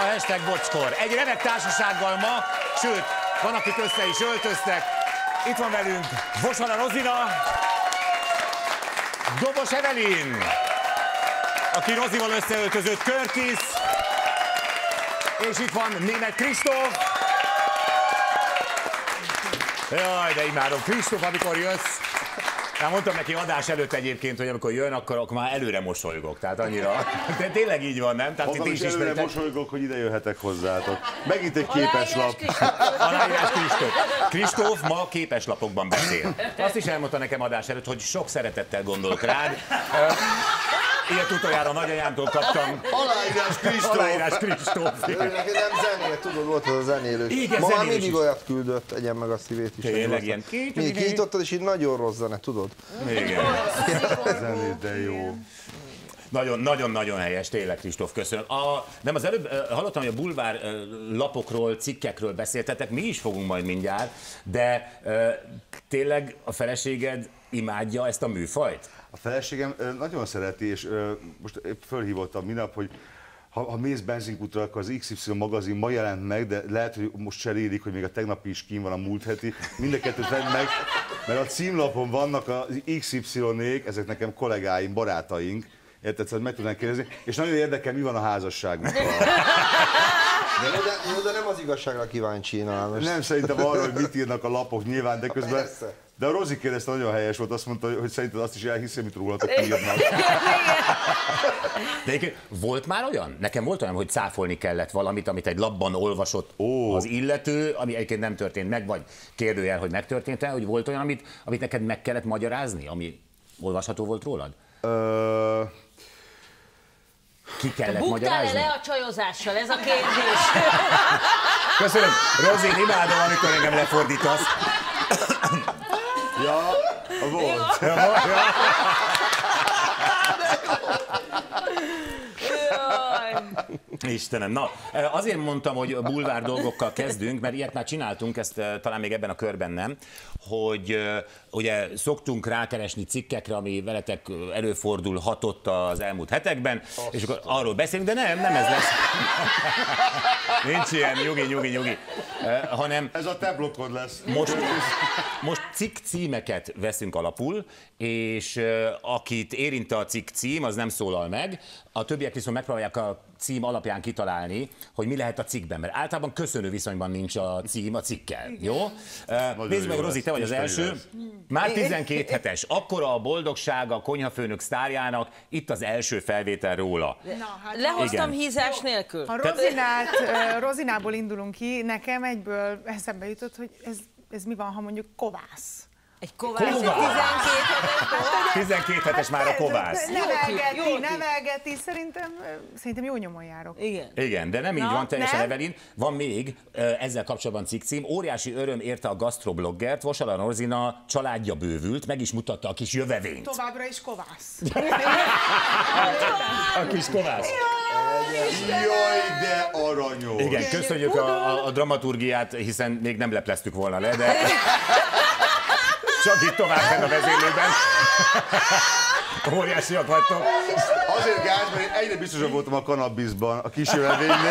hashtag bocskor. Egy remek társasággal ma, sőt, van, akik össze is öltöztek. Itt van velünk Vosara Rozina, Dobos Evelyn, aki Rozival összeöltözött Curtis, és itt van Németh Kristóf. Jaj, de imádom. Kristóf, amikor jössz, hát mondtam neki adás előtt egyébként, hogy amikor jön, akkor már előre mosolygok, tehát annyira. De tényleg így van, nem? Tehát magam is előre mosolygok, hogy ide jöhetek hozzátok. Megint egy képeslap. Aláírás Kristóf. Kristóf ma képeslapokban beszél. Azt is elmondta nekem adás előtt, hogy sok szeretettel gondolok rád. Ilyet utoljára nagyanyámtól kaptam. Aláírás Kristóf. Aláírás Kristóf. Neki nem zenél, tudod, volt az a zenélős. Igen, ma már zenélős mindig is. olyat küldött, egyen meg a szívét is. Tényleg ilyen. Mindig kinyitottad, és így nagyon rossz zene, tudod? Igen. Zenét, de jó. Nagyon-nagyon helyes, tényleg, Kristóf, köszönöm. Nem, az előbb hallottam, hogy a bulvár lapokról, cikkekről beszéltetek, mi is fogunk majd mindjárt, de tényleg a feleséged imádja ezt a műfajt? A feleségem nagyon szereti, és most fölhívottam minap, hogy ha mész benzinkútra, akkor az XY magazin ma jelent meg, de lehet, hogy most cserélik, hogy még a tegnapi is kín van, a múlt heti. Mind a kettőt vedd meg, mert a címlapon vannak az XY-ék, ezek nekem kollégáim, barátaink, érted, szóval meg tudnánk kérdezni, és nagyon érdekel, mi van a házasságukkal. De nem az igazságra kíváncsi én most. Nem, szerintem arról, hogy mit írnak a lapok nyilván, de közben... Persze. De a Rozi kérdezte, nagyon helyes volt, azt mondta, hogy szerinted azt is elhiszi, amit rólatok írnak. De egyébként volt már olyan? Nekem volt olyan, hogy cáfolni kellett valamit, amit egy labban olvasott az illető, ami egyébként nem történt meg, vagy kérdőjel, hogy megtörtént-e, hogy volt olyan, amit neked meg kellett magyarázni, ami olvasható volt rólad? Ki kellett magyarázni? Buktál-e le a csajozással? Ez a kérdés. Köszönöm. Rozi, imádom, amikor engem lefordítasz. Ja, volt. Istenem, na, azért mondtam, hogy a bulvár dolgokkal kezdünk, mert ilyet már csináltunk, ezt talán még ebben a körben nem, hogy ugye szoktunk rákeresni cikkekre, ami veletek előfordulhatott az elmúlt hetekben, és akkor arról beszélünk, de nem ez lesz. Nincs ilyen, nyugi, hanem... Ez a te blokkod lesz. Most cikk címeket veszünk alapul, és akit érint a cikk cím, az nem szólal meg, a többiek viszont megpróbálják a cím alapján kitalálni, hogy mi lehet a cikkben, mert általában köszönő viszonyban nincs a cím a cikkel, jó? Nézd meg, Rozi, te vagy az első. Már 12 hetes. Akkora a boldogság a konyhafőnök sztárjának, itt az első felvétel róla. Lehoztam hízás nélkül. Ha Rozinából indulunk ki, nekem egyből eszembe jutott, hogy ez mi van, ha mondjuk kovász. Egy kovász, 12 hetes. 12 hetes már a kovász. Nevelgeti, szerintem jó nyomon járok. Igen, de nem így van teljesen, nem? Evelyn. Van még ezzel kapcsolatban cikkcím. Óriási öröm érte a gasztrobloggert, Vosara Rozina családja bővült, meg is mutatta a kis jövevényt. Továbbra is kovász. A kis kovász. Jaj, de aranyos! Igen, köszönjük a dramaturgiát, hiszen még nem lepleztük volna le, de csak itt tovább fenn a vezérlőben. Óriásiak vagytok. Azért gáz, mert én egyre biztosabb voltam a kannabiszban, a kis jövevénnél.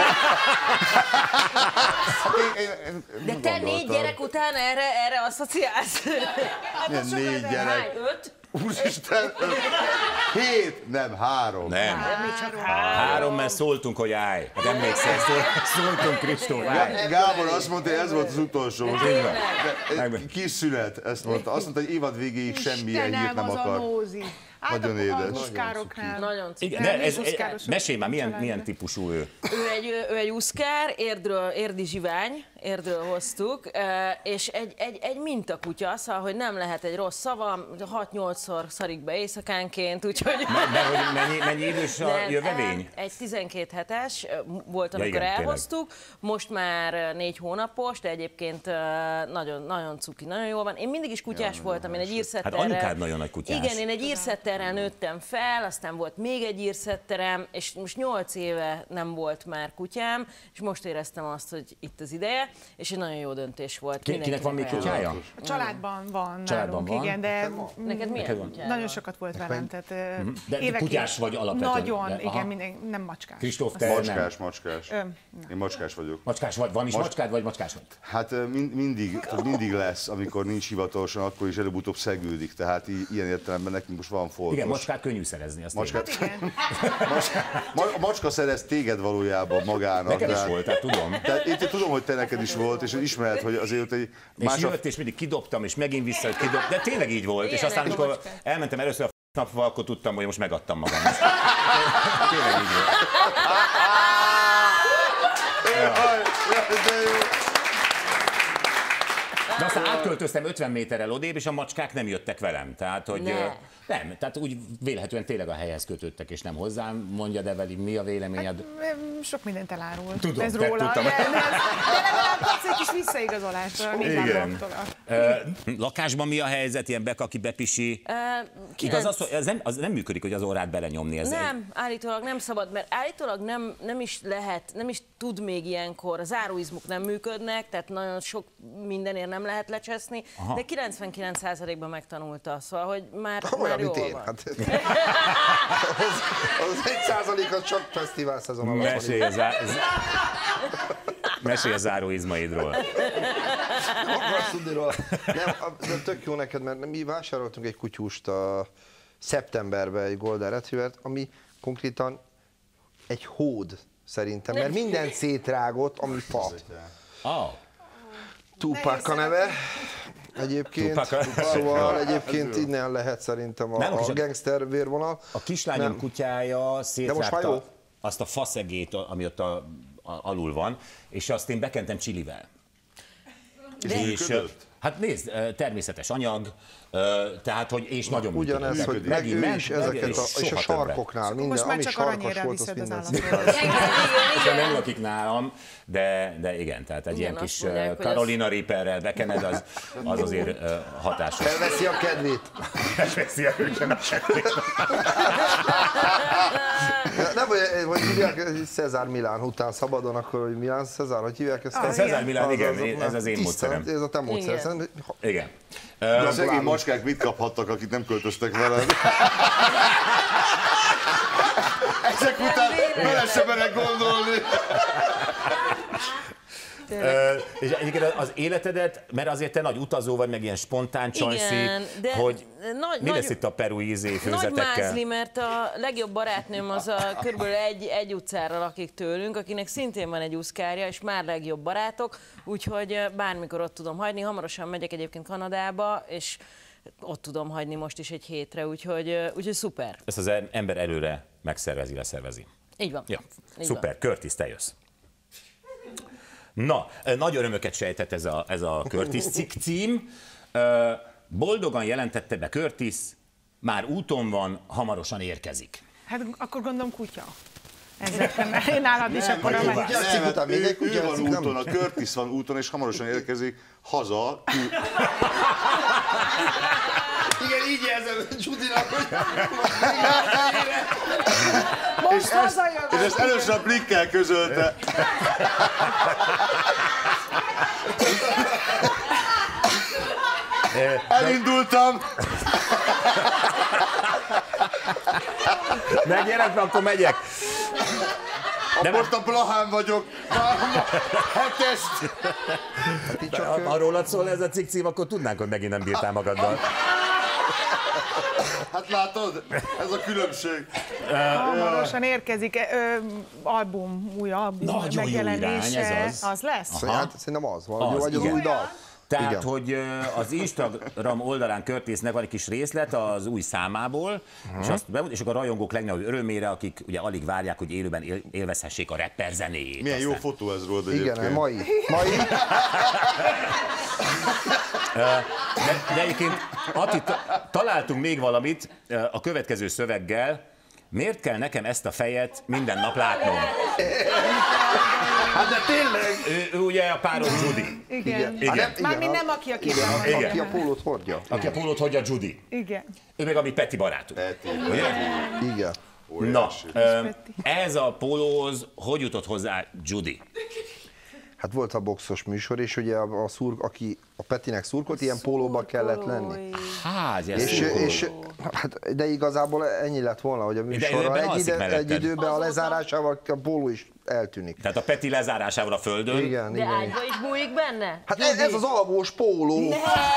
De te 4 gyerek után erre asszociálsz? Milyen 4 gyerek? 5? Úristen, 7, nem 3. Nem. 3, mert szóltunk, hogy állj. Hát emlékszel, szóltunk, Kristóf, állj. Gábor azt mondta, hogy ez volt az utolsó. Kis szünet, ezt mondta. Azt mondta, hogy évad végéig semmilyen hírt nem akar. Nagyon édes. Nagyon cuki. Igen, de mesélj már, milyen típusú ő? Ő egy uszkár, érdi zsivány, Érdről hoztuk, és egy mintakutya, szóval, hogy nem lehet egy rossz szava, 6-8-szor szarik be éjszakánként, úgyhogy... De hogy mennyi idős a jövevény? Egy 12 hetes volt, amikor igen, elhoztuk, most már 4 hónapos, de egyébként nagyon cuki, nagyon jól van. Én mindig is kutyás voltam, én egy írszetterrel... Hát anyukád nagyon nagy kutyás. Igen, én egy írszetterrel írszetterrel nőttem fel, aztán volt még egy írszetterem, és most 8 éve nem volt már kutyám, és most éreztem azt, hogy itt az ideje, és egy nagyon jó döntés volt. Kinek van még kutyája? A családban van Családban nálunk, van? igen, de Neked milyen kutyád nagyon van? sokat volt velem, tehát De kutyás vagy alapvetően? Nagyon, De, aha. igen, nem macskás. Kristóf, te nem? Macskás. Én macskás vagyok. Macskás vagy? Van is macskád, vagy macskás vagy? Hát mindig lesz, amikor nincs hivatalosan, akkor is előbb-utóbb szegődik. Tehát ilyen értelemben nekünk most van foltos. Igen, macskát könnyű szerezni. Azt Macskát- tényleg. Igen. A macska szerez téged valójában magának. Neked is tehát- volt, tehát tudom. Tehát én tudom, hogy te neked is volt, és ismered, hogy azért egy És jött, és mindig kidobtam, és megint vissza, hogy kidobtam. De tényleg így volt. És Ilyenek aztán, a amikor macskák. elmentem először a napval, akkor tudtam, hogy most megadtam magam. Tényleg így volt. De aztán átköltöztem 50 méterrel odébb, és a macskák nem jöttek velem. Tehát, hogy nem, tehát úgy vélhetően tényleg a helyhez kötődtek, és nem hozzám. Mondja, Develi, mi a véleményed? Sok mindent elárul. Tudom, ez te róla. tudtam. De legalább kapsz egy kis visszaigazolást a nézőktől. Lakásban mi a helyzet, ilyen aki bepisi? Igaz, az nem működik, hogy az orrát belenyomni. Ez Nem, állítólag nem szabad, mert állítólag nem is lehet, nem is tud még ilyenkor, a záróizmuk nem működnek, tehát nagyon sok mindenért nem lehet lecseszni, de 99%-ban megtanulta, szóval, hogy már Olyan, jól mint én. van. Hát, az 1% az csak fesztivál szezon alatt van. Mesélj a záróizmaidról. Nem akarsz tudni róla. Nem, de tök jó neked, mert mi vásároltunk egy kutyust a szeptemberben, egy Golden Retrievert, ami konkrétan egy hód szerintem, mert minden szétrágott, ami fa. Oh. Tupac a neve. Egyébként, Tupac. szóval egyébként innen lehet szerintem Nálunk is a gangster vérvonal. A kislányom Nem. kutyája most már szétrágta jó. azt a faszegét, ami ott alul van, és azt én bekentem csilivel. És, hát nézd, természetes anyag, tehát, hogy és nagyon Ugyanez, hogy működik. meg ő is ezeket, és a soha többet. sarkoknál, minden, Most már ami csak sarkos aranyérrel volt, az viszed az minden állatot. szépen. És nem lakik nálam, de igen, tehát egy Igen, ilyen azt kis mondják, hogy Carolina Reaperrel bekened, az azért hatásos. Elveszi a kedvét. Elveszi a kedvét. Nem, hogy hívják, Cezár Milán után szabadon, akkor hogy Milán Cezár, hogy hívják ezt? Cezár Milán, igen, ez az én tiszta, módszerem. Ez a te módszered. Igen. Igen. De a szegény macskák mit kaphattak, akik nem költöztek veled? Ezek után bele sem merek gondolni. És egyébként az életedet, mert azért te nagy utazó vagy, meg ilyen spontán csajszi, Igen, de hogy mi lesz nagy- itt a perui Nagy főzetekkel? mázli, mert a legjobb barátnőm az a körülbelül egy utcára lakik tőlünk, akinek szintén van egy uszkárja, és már legjobb barátok, úgyhogy bármikor ott tudom hagyni. Hamarosan megyek egyébként Kanadába, és ott tudom hagyni most is egy hétre, úgyhogy szuper. Ezt az ember előre megszervezi, leszervezi. Így van. Ja, Így szuper, Curtis, te jössz. Na, nagy örömöket sejtett ez a Curtis cikk cím. Boldogan jelentette be Curtis, már úton van, hamarosan érkezik. Hát akkor gondolom kutya. Ezzel én nálad is akkor a Kutya, meg. cikk után még egy Ő kutya, van cikk nem? úton, a Curtis van úton, és hamarosan érkezik haza. Igen, így jelzem Judinak, hogy Most hazajövök! És ezt először a Blikkel közölte. Elindultam! Megjelent, akkor megyek. Most a Blahán vagyok. Hetest! Ha rólad szól ez a cikk cím, akkor tudnánk, hogy megint nem bírtál magaddal. Hát látod? Ez a különbség. Hamarosan érkezik új album Nagyon jó megjelenése. irány, ez az. Az lesz? Hát szerintem az, vagy az igen. új dal. Tehát, Igen. hogy az Instagram oldalán Curtisnek van egy kis részlet az új számából, és akkor a rajongók legnagyobb örömére, akik ugye alig várják, hogy élőben élvezhessék a rapper zenéjét. Milyen jó Aztán- fotó ez róla Igen, egyébként. mai. De egyébként, Atti, találtunk még valamit a következő szöveggel, miért kell nekem ezt a fejet minden nap látnom? Hát de tényleg! Ő ugye a párom Judy. Igen. Igen. Mármint nem aki a képen van. Igen. Aki a pólót hordja. Aki a pólót hordja, Judy. Igen. Ő meg a mi Peti barátunk. Ugye? Igen. Na, ez a pólóhoz hogy jutott hozzá Judy? Hát volt a boxos műsor, és ugye aki a Petinek szurkolt, ilyen pólóba kellett lenni. Hát, ez És hát, de igazából ennyi lett volna, hogy a műsorra egy időben a lezárásával a póló is eltűnik. Tehát a Peti lezárásával a földön. Igen, De igen. ágyba is bújik benne? Hát ez az alapos póló.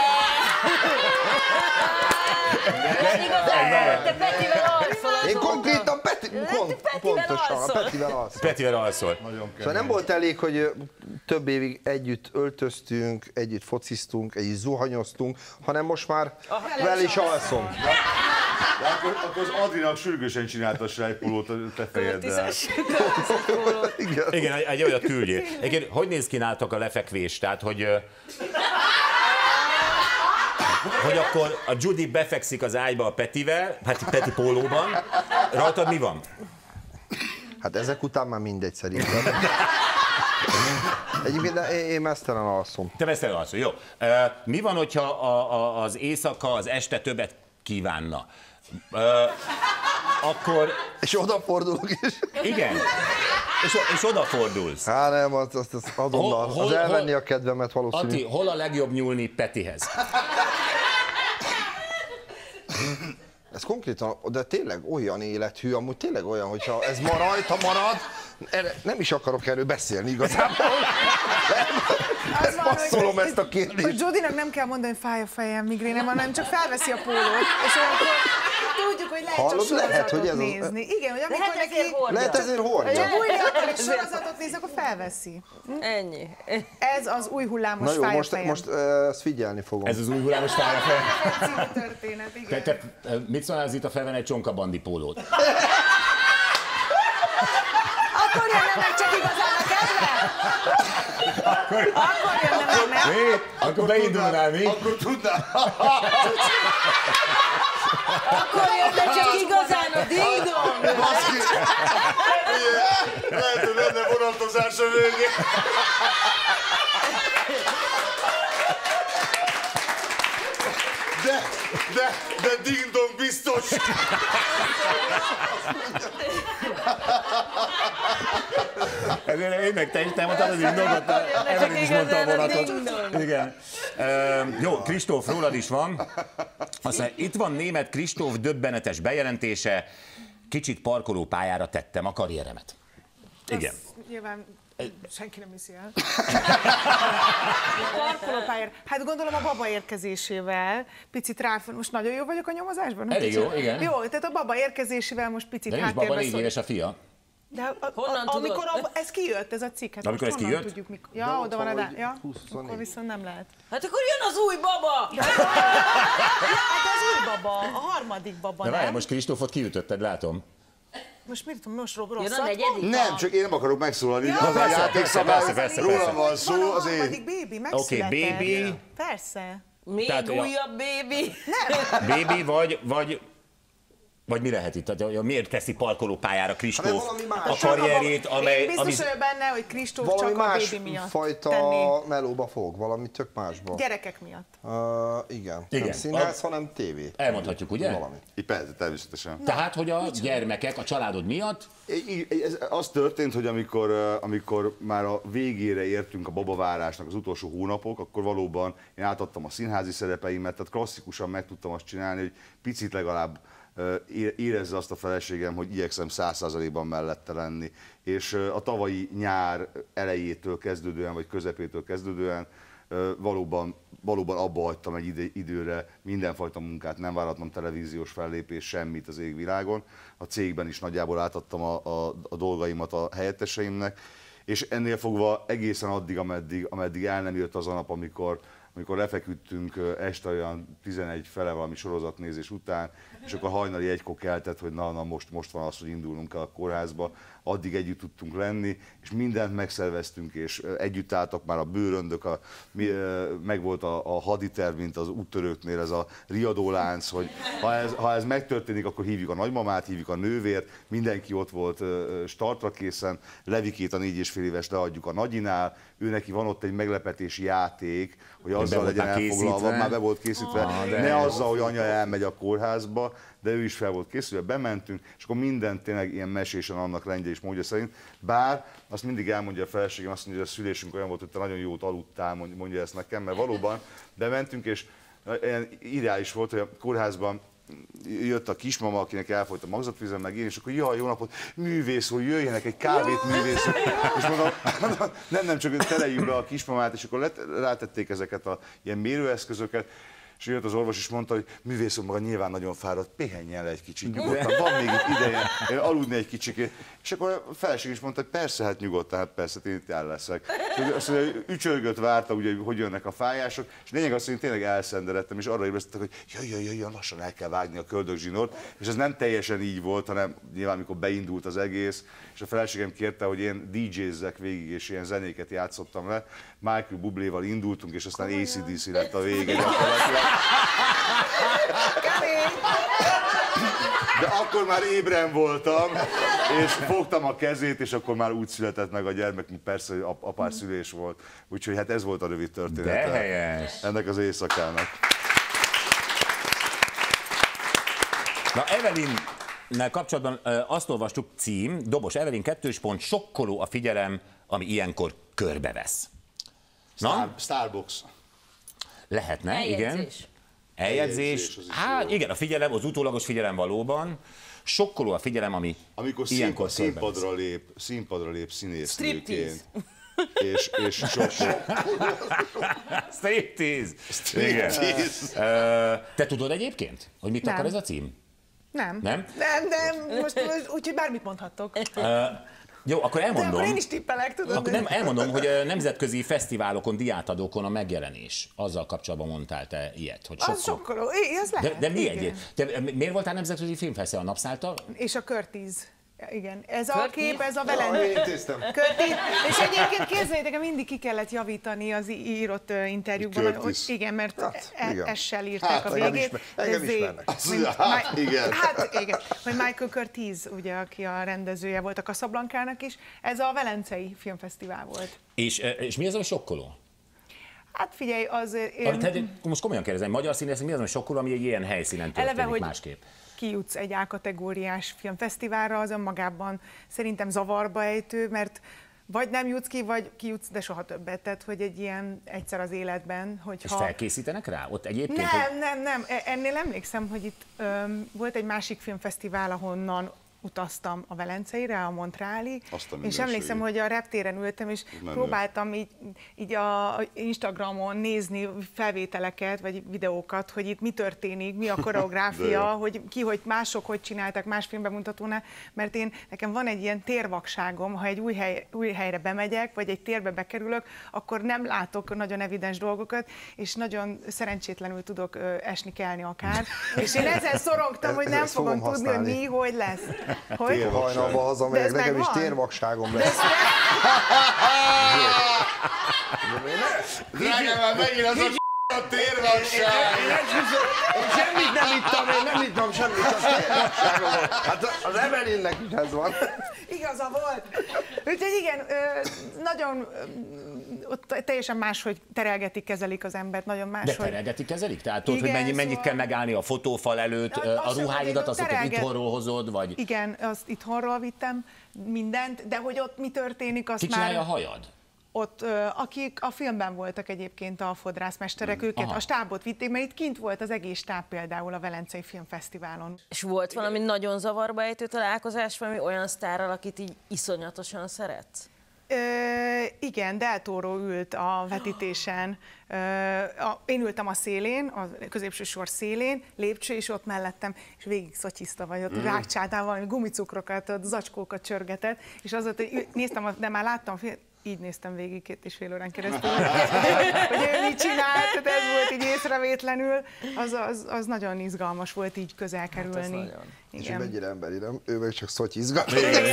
Te Petivel alszol azóta. Én konkrétan pontosan, a Petivel alszom. Petivel alszol. Szóval nem volt elég, hogy több évig együtt öltöztünk, együtt fociztunk, együtt zuhanyoztunk, hanem most már vele is alszom. Akkor az Adrinak sürgősen csináltass rá egy pólót a te fejeddel. Igen, egy olyat küldjél. Egyébként, hogy néz ki nálatok a lefekvés? Tehát, hogy akkor a Judy befekszik az ágyba a Petivel, Peti pólóban. Rajtad mi van? Hát ezek után már mindegy szerintem. Egyébként én mesztelen alszom. Te veszed alszol, jó. Mi van, hogyha az éjszaka, az este többet kívánna? Akkor... És odafordulok is. Igen. És odafordulsz. Hát nem, azt azonnal. Az elvenni a kedvemet valószínű. Ati, hol a legjobb nyúlni Petihez? Ez konkrétan, de tényleg olyan élethű, amúgy tényleg olyan, hogyha ez ma rajta marad, nem is akarok erről beszélni igazából. Passzolom ezt a kérdést. Hogy Judynak nem kell mondani, hogy fáj a fejem, migrénem, hanem csak felveszi a pólót, és akkor tudjuk, hogy lehet csak sorozatot nézni. Igen, hogy amikor neki... Lehet ezért hordja. Csak újra akar egy sorozatot nézni, akkor felveszi. Ennyi. Ez az új hullámos Na jó, fáj a fejem. most ezt figyelni fogom. Ez az új hullámos fáj a fejem. Című történet, igen. Te mit szólnál az itt a felvenni egy csonkabandi pólót? Akkor jönne meg csak igazán a kedve? Akkor jönne meg, nem? Mi? Akkor beindulnál, mi? Akkor tudnál. Akkor jönne csak igazán a ding-dong. Baszki. Lehet, hogy lenne vonatozás a végén. De ding-dong biztos. Ezért én meg te is nem mondtad az ding-dongot, Evelyn is mondta a vonatot. Igen. Jó, Kristóf, rólad is van. Aztán itt van német Kristóf döbbenetes bejelentése. Kicsit parkolópályára tettem a karrieremet. Igen. Nyilván senki nem hiszi el. Parkolópályára. Hát gondolom a baba érkezésével picit ráfon. Most nagyon jó vagyok a nyomozásban? Elég jó, igen. Jó, tehát a baba érkezésével most picit De nincs baba, 4 szól. éves a fia. De Honnan amikor tudod? ez kijött, ez a cikk, hát Amikor most ez honnan kijött? tudjuk, mikor. Ja, oda van a dá... Ja, 24. akkor viszont nem lehet. Hát akkor jön az új baba. Hát az új baba, a harmadik baba, De várj, nem? most Kristófot kiütötted, látom. Most mit tudom, most Jön a rosszat negyedik. Nem, csak én nem akarok megszólalni. Ja, Az a persze, játékszabály, persze. rólam van szó, Van a az én. harmadik bébi, megszületett. Oké, bébi. Persze. Még Tehát, újabb bébi. Bébi vagy mi lehet itt? Tehát, miért teszi parkolópályára Kristóf valami más. a karrierjét, amely... Én biztos vagyok benne, hogy Kristóf Valami csak a más bébi miatt fajta tenni. melóba fog, valami tök másba. Gyerekek miatt. Igen, Igen. nem színház, hanem tévé. Elmondhatjuk, ugye? Valami. Persze, természetesen. Tehát, hogy a gyermekek a családod miatt... Az történt, hogy amikor már a végére értünk a babavárásnak az utolsó hónapok, akkor valóban én átadtam a színházi szerepeimet, tehát klasszikusan meg tudtam azt csinálni, hogy picit legalább érezze azt a feleségem, hogy igyekszem 100%-ban mellette lenni. És a tavalyi nyár elejétől kezdődően, vagy közepétől kezdődően valóban abba hagytam egy időre mindenfajta munkát, nem vállaltam televíziós fellépés, semmit az égvilágon. A cégben is nagyjából átadtam a dolgaimat a helyetteseimnek, és ennél fogva egészen addig, ameddig el nem jött az a nap, amikor lefeküdtünk este olyan 11 fele valami sorozatnézés után, és akkor hajnali 1-kor keltett, hogy na most van az, hogy indulnunk el a kórházba. addig együtt tudtunk lenni, és mindent megszerveztünk, és együtt álltak már a bőröndök, megvolt a haditerv, mint az úttörőknél, ez a riadólánc, hogy ha ez megtörténik, akkor hívjuk a nagymamát, hívjuk a nővért, mindenki ott volt startra készen, Levikét a 4,5 éves leadjuk a nagyinál, ő neki van ott egy meglepetési játék, hogy azzal legyen elfoglalva, már be volt készítve, ne azzal, hogy anya elmegy a kórházba, de ő is fel volt készülve, bementünk, és akkor minden tényleg ilyen mesésen annak rendje és módja szerint. Bár azt mindig elmondja a feleségem, azt mondja, hogy a szülésünk olyan volt, hogy te nagyon jót aludtál, mondja ezt nekem, mert valóban bementünk, és ilyen ideális volt, hogy a kórházban jött a kismama, akinek elfolyt a magzatvizem, meg én, és akkor jaj, jó napot, művész úr, jöjjenek egy kávét, művész úr. És mondom, nem, csak teleljük be a kismamát, és akkor rátették ezeket a ilyen mérőeszközöket, és jött az orvos, és mondta, hogy művész úr maga nyilván nagyon fáradt, pihenjen le egy kicsit nyugodtan, van még itt ideje, aludni egy kicsikét. És akkor a feleség is mondta, hogy persze, hát nyugodtan, hát persze, én itt el leszek. És azt mondja, ücsörgött, várta, ugye, hogy jönnek a fájások, és lényeg az, hogy én tényleg elszenderedtem, és arra ébresztettek, hogy jöjjön, lassan el kell vágni a köldögzsinort, és ez nem teljesen így volt, hanem nyilván, amikor beindult az egész, és a feleségem kérte, hogy én DJ-zzek végig, és ilyen zenéket játszottam le. Michael Bubléval indultunk, és aztán AC/DC lett a vége gyakorlatilag. De akkor már ébren voltam, és fogtam a kezét, és akkor már úgy született meg a gyermek, mint persze, hogy apás szülés volt. Úgyhogy hát ez volt a rövid története. De helyes. Ennek az éjszakának. Na, Evelynnel kapcsolatban azt olvastuk, cím, Dobos Evelyn 2. sokkoló a figyelem, ami ilyenkor körbevesz. Na? Starbucks. Lehetne, igen. Eljegyzés. Hát igen, a figyelem, az utólagos figyelem valóban. Sokkoló a figyelem, ami amikor ilyenkor színpadra lép színésznőként. És sokkal. Striptease. Te tudod egyébként, hogy mit akar ez a cím? Nem. Nem? Nem, most úgyhogy bármit mondhattok. Jó, akkor elmondom. De akkor én is tippelek, tudod. Akkor nem, elmondom, hogy nemzetközi fesztiválokon, diátadókon a megjelenés. Azzal kapcsolatban mondtál te ilyet, hogy az sokkoló. Az lehet. De mi egy? Te miért voltál nemzetközi filmfesztivál Napszáltal? És a Curtis. Igen, ez a kép, ez a velem. Én intéztem. És egyébként képzeljétek, mindig ki kellett javítani az írott interjúkban. Igen, mert S-sel írták a végét. Engem ismernek. Igen. Hát igen, hogy Michael Curtiz, ugye, aki a rendezője volt a Casablanca-nak is, ez a Velencei Filmfesztivál volt. És mi az, ami sokkoló? Hát figyelj, az... Most komolyan kérdezem, magyar színészek mi az, ami sokkoló, ami egy ilyen helyszínen történik másképp? Kijutsz egy A-kategóriás filmfesztiválra, az önmagában szerintem zavarba ejtő, mert vagy nem jutsz ki, vagy kijutsz, de soha többet. Tehát, hogy egy ilyen egyszer az életben, hogyha... És felkészítenek rá? Ott egyébként? Nem. Ennél emlékszem, hogy itt volt egy másik filmfesztivál, ahonnan utaztam a Velenceire, a Montreali, és emlékszem, hogy a reptéren ültem, és próbáltam így a Instagramon nézni felvételeket, vagy videókat, hogy itt mi történik, mi a koreográfia, hogy mások hogy csináltak más filmbemutatónál, mert nekem van egy ilyen térvakságom, ha egy új helyre bemegyek, vagy egy térbe bekerülök, akkor nem látok nagyon evidens dolgokat, és nagyon szerencsétlenül tudok esni, kelni akár. És én ezen szorongtam, hogy nem fogom tudni, hogy mi, hogy lesz. Hajnalba hazamegyek, nekem is térvakságom lesz. Drágám, már megint az a térvakság! Én semmit nem ittam semmit, csak térvakságom volt. Hát az Evelynnek is ez van. Igaza volt. Úgyhogy igen, nagyon ott teljesen máshogy terelgetik, kezelik az embert, nagyon máshogy. De terelgetik, kezelik? Tehát tudod, hogy mennyit kell megállni a fotófal előtt, a ruháidat, azokat itthonról hozod, vagy? Igen, azt itthonról vittem mindent, de hogy ott mi történik, azt Ki csinálja a hajad? Ott, akik a filmben voltak egyébként a fodrászmesterek, őket a stábot vitték, mert itt kint volt az egész stáb például a Velencei Filmfesztiválon. És volt valami nagyon zavarba ejtő találkozás, valami olyan sztárral, akit így iszonyatosan szeretsz? Igen, Del Toro ült a vetítésen. Én ültem a szélén, a középső sor szélén, lépcső, és ott mellettem, és végig szotyiszta, vagy ott rákcsáltál valami gumicukrokat, zacskókat csörgetett, és az ott, hogy néztem, de már láttam, így néztem végig 2,5 órán keresztül, hogy ő mit csinált, ez volt így észrevétlenül, az nagyon izgalmas volt így közel kerülni. És mennyire emberi, nem? Ő meg csak szotyizgat.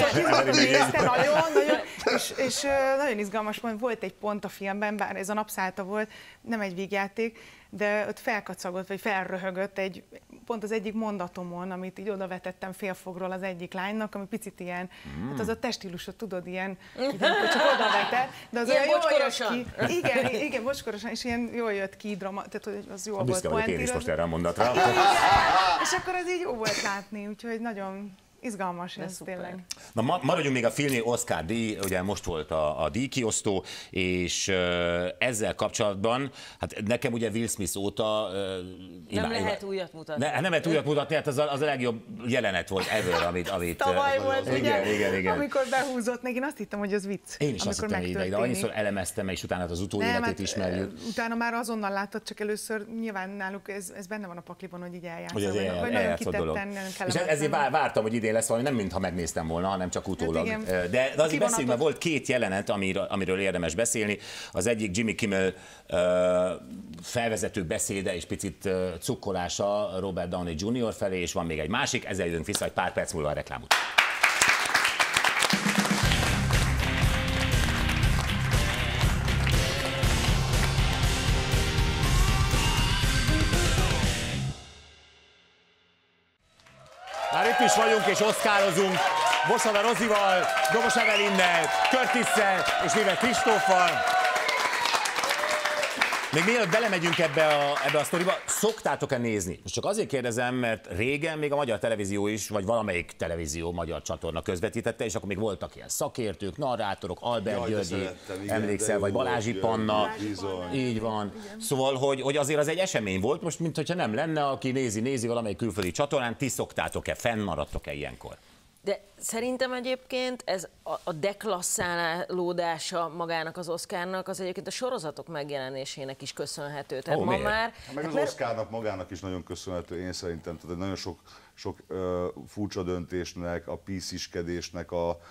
És nagyon izgalmas volt egy pont a filmben, bár ez a Napszállta volt, nem egy vígjáték, de ott felkacagott, vagy felröhögött pont az egyik mondatomon, amit így odavetettem félfogról az egyik lánynak, ami picit ilyen, hát az a testílusot tudod, ilyen, amikor csak odavetett, de az olyan jól jött ki. Igen, bocskorosan, és ilyen jól jött ki, tehát az jól volt pointírozva. Én is most erre a mondatra. És akkor az így jó volt látni, úgyhogy nagyon izgalmas ez tényleg. Na maradjunk még a filmnél, Oscar díj, ugye most volt a díjkiosztó, és ezzel kapcsolatban, hát nekem ugye Will Smith óta... Nem lehet újat mutatni. Nem lehet újat mutatni, hát az a legjobb jelenet volt ever, amit... Tavaly volt, ugye? Igen. Amikor behúzott meg, én azt hittem, hogy az vicc. Én is azt hittem ideig, de annyiszor elemeztem, és utána az utóéletét ismerjük. Utána már azonnal láttad, csak először nyilván náluk ez benne van a pakliban, hogy így eljátszott. Hogy ez eljátszott dolog. És ezért vártam, hogy idén lesz valami, nem mintha megnéztem volna, hanem csak utólag. Hát de azért beszéljünk, mert volt két jelenet, amiről érdemes beszélni. Az egyik Jimmy Kimmel felvezető beszéde és picit cukkolása Robert Downey Jr. felé, és van még egy másik, ezzel jövünk vissza egy pár perc múlva a reklám után. Már itt is vagyunk és oszkározunk Bosada Rozival, Dobos Evelinnel, Curtisszel és Németh Kristóffal. Még mielőtt belemegyünk ebbe a sztoriba, szoktátok-e nézni? Most csak azért kérdezem, mert régen még a magyar televízió is, vagy valamelyik televízió, magyar csatorna közvetítette, és akkor még voltak ilyen szakértők, narrátorok, Albert Györgyi, emlékszel, vagy Balázsi Panna. Így van. Igen. Szóval, hogy azért az egy esemény volt, most mintha nem lenne, aki nézi valamelyik külföldi csatornán, ti szoktátok-e, fennmaradtok-e ilyenkor? De szerintem egyébként ez a deklasszálódása magának az Oscarnak az egyébként a sorozatok megjelenésének is köszönhető. Tehát ma már... Meg az Oscarnak magának is nagyon köszönhető, én szerintem. Tehát nagyon sok furcsa döntésnek, a PC-skedésnek,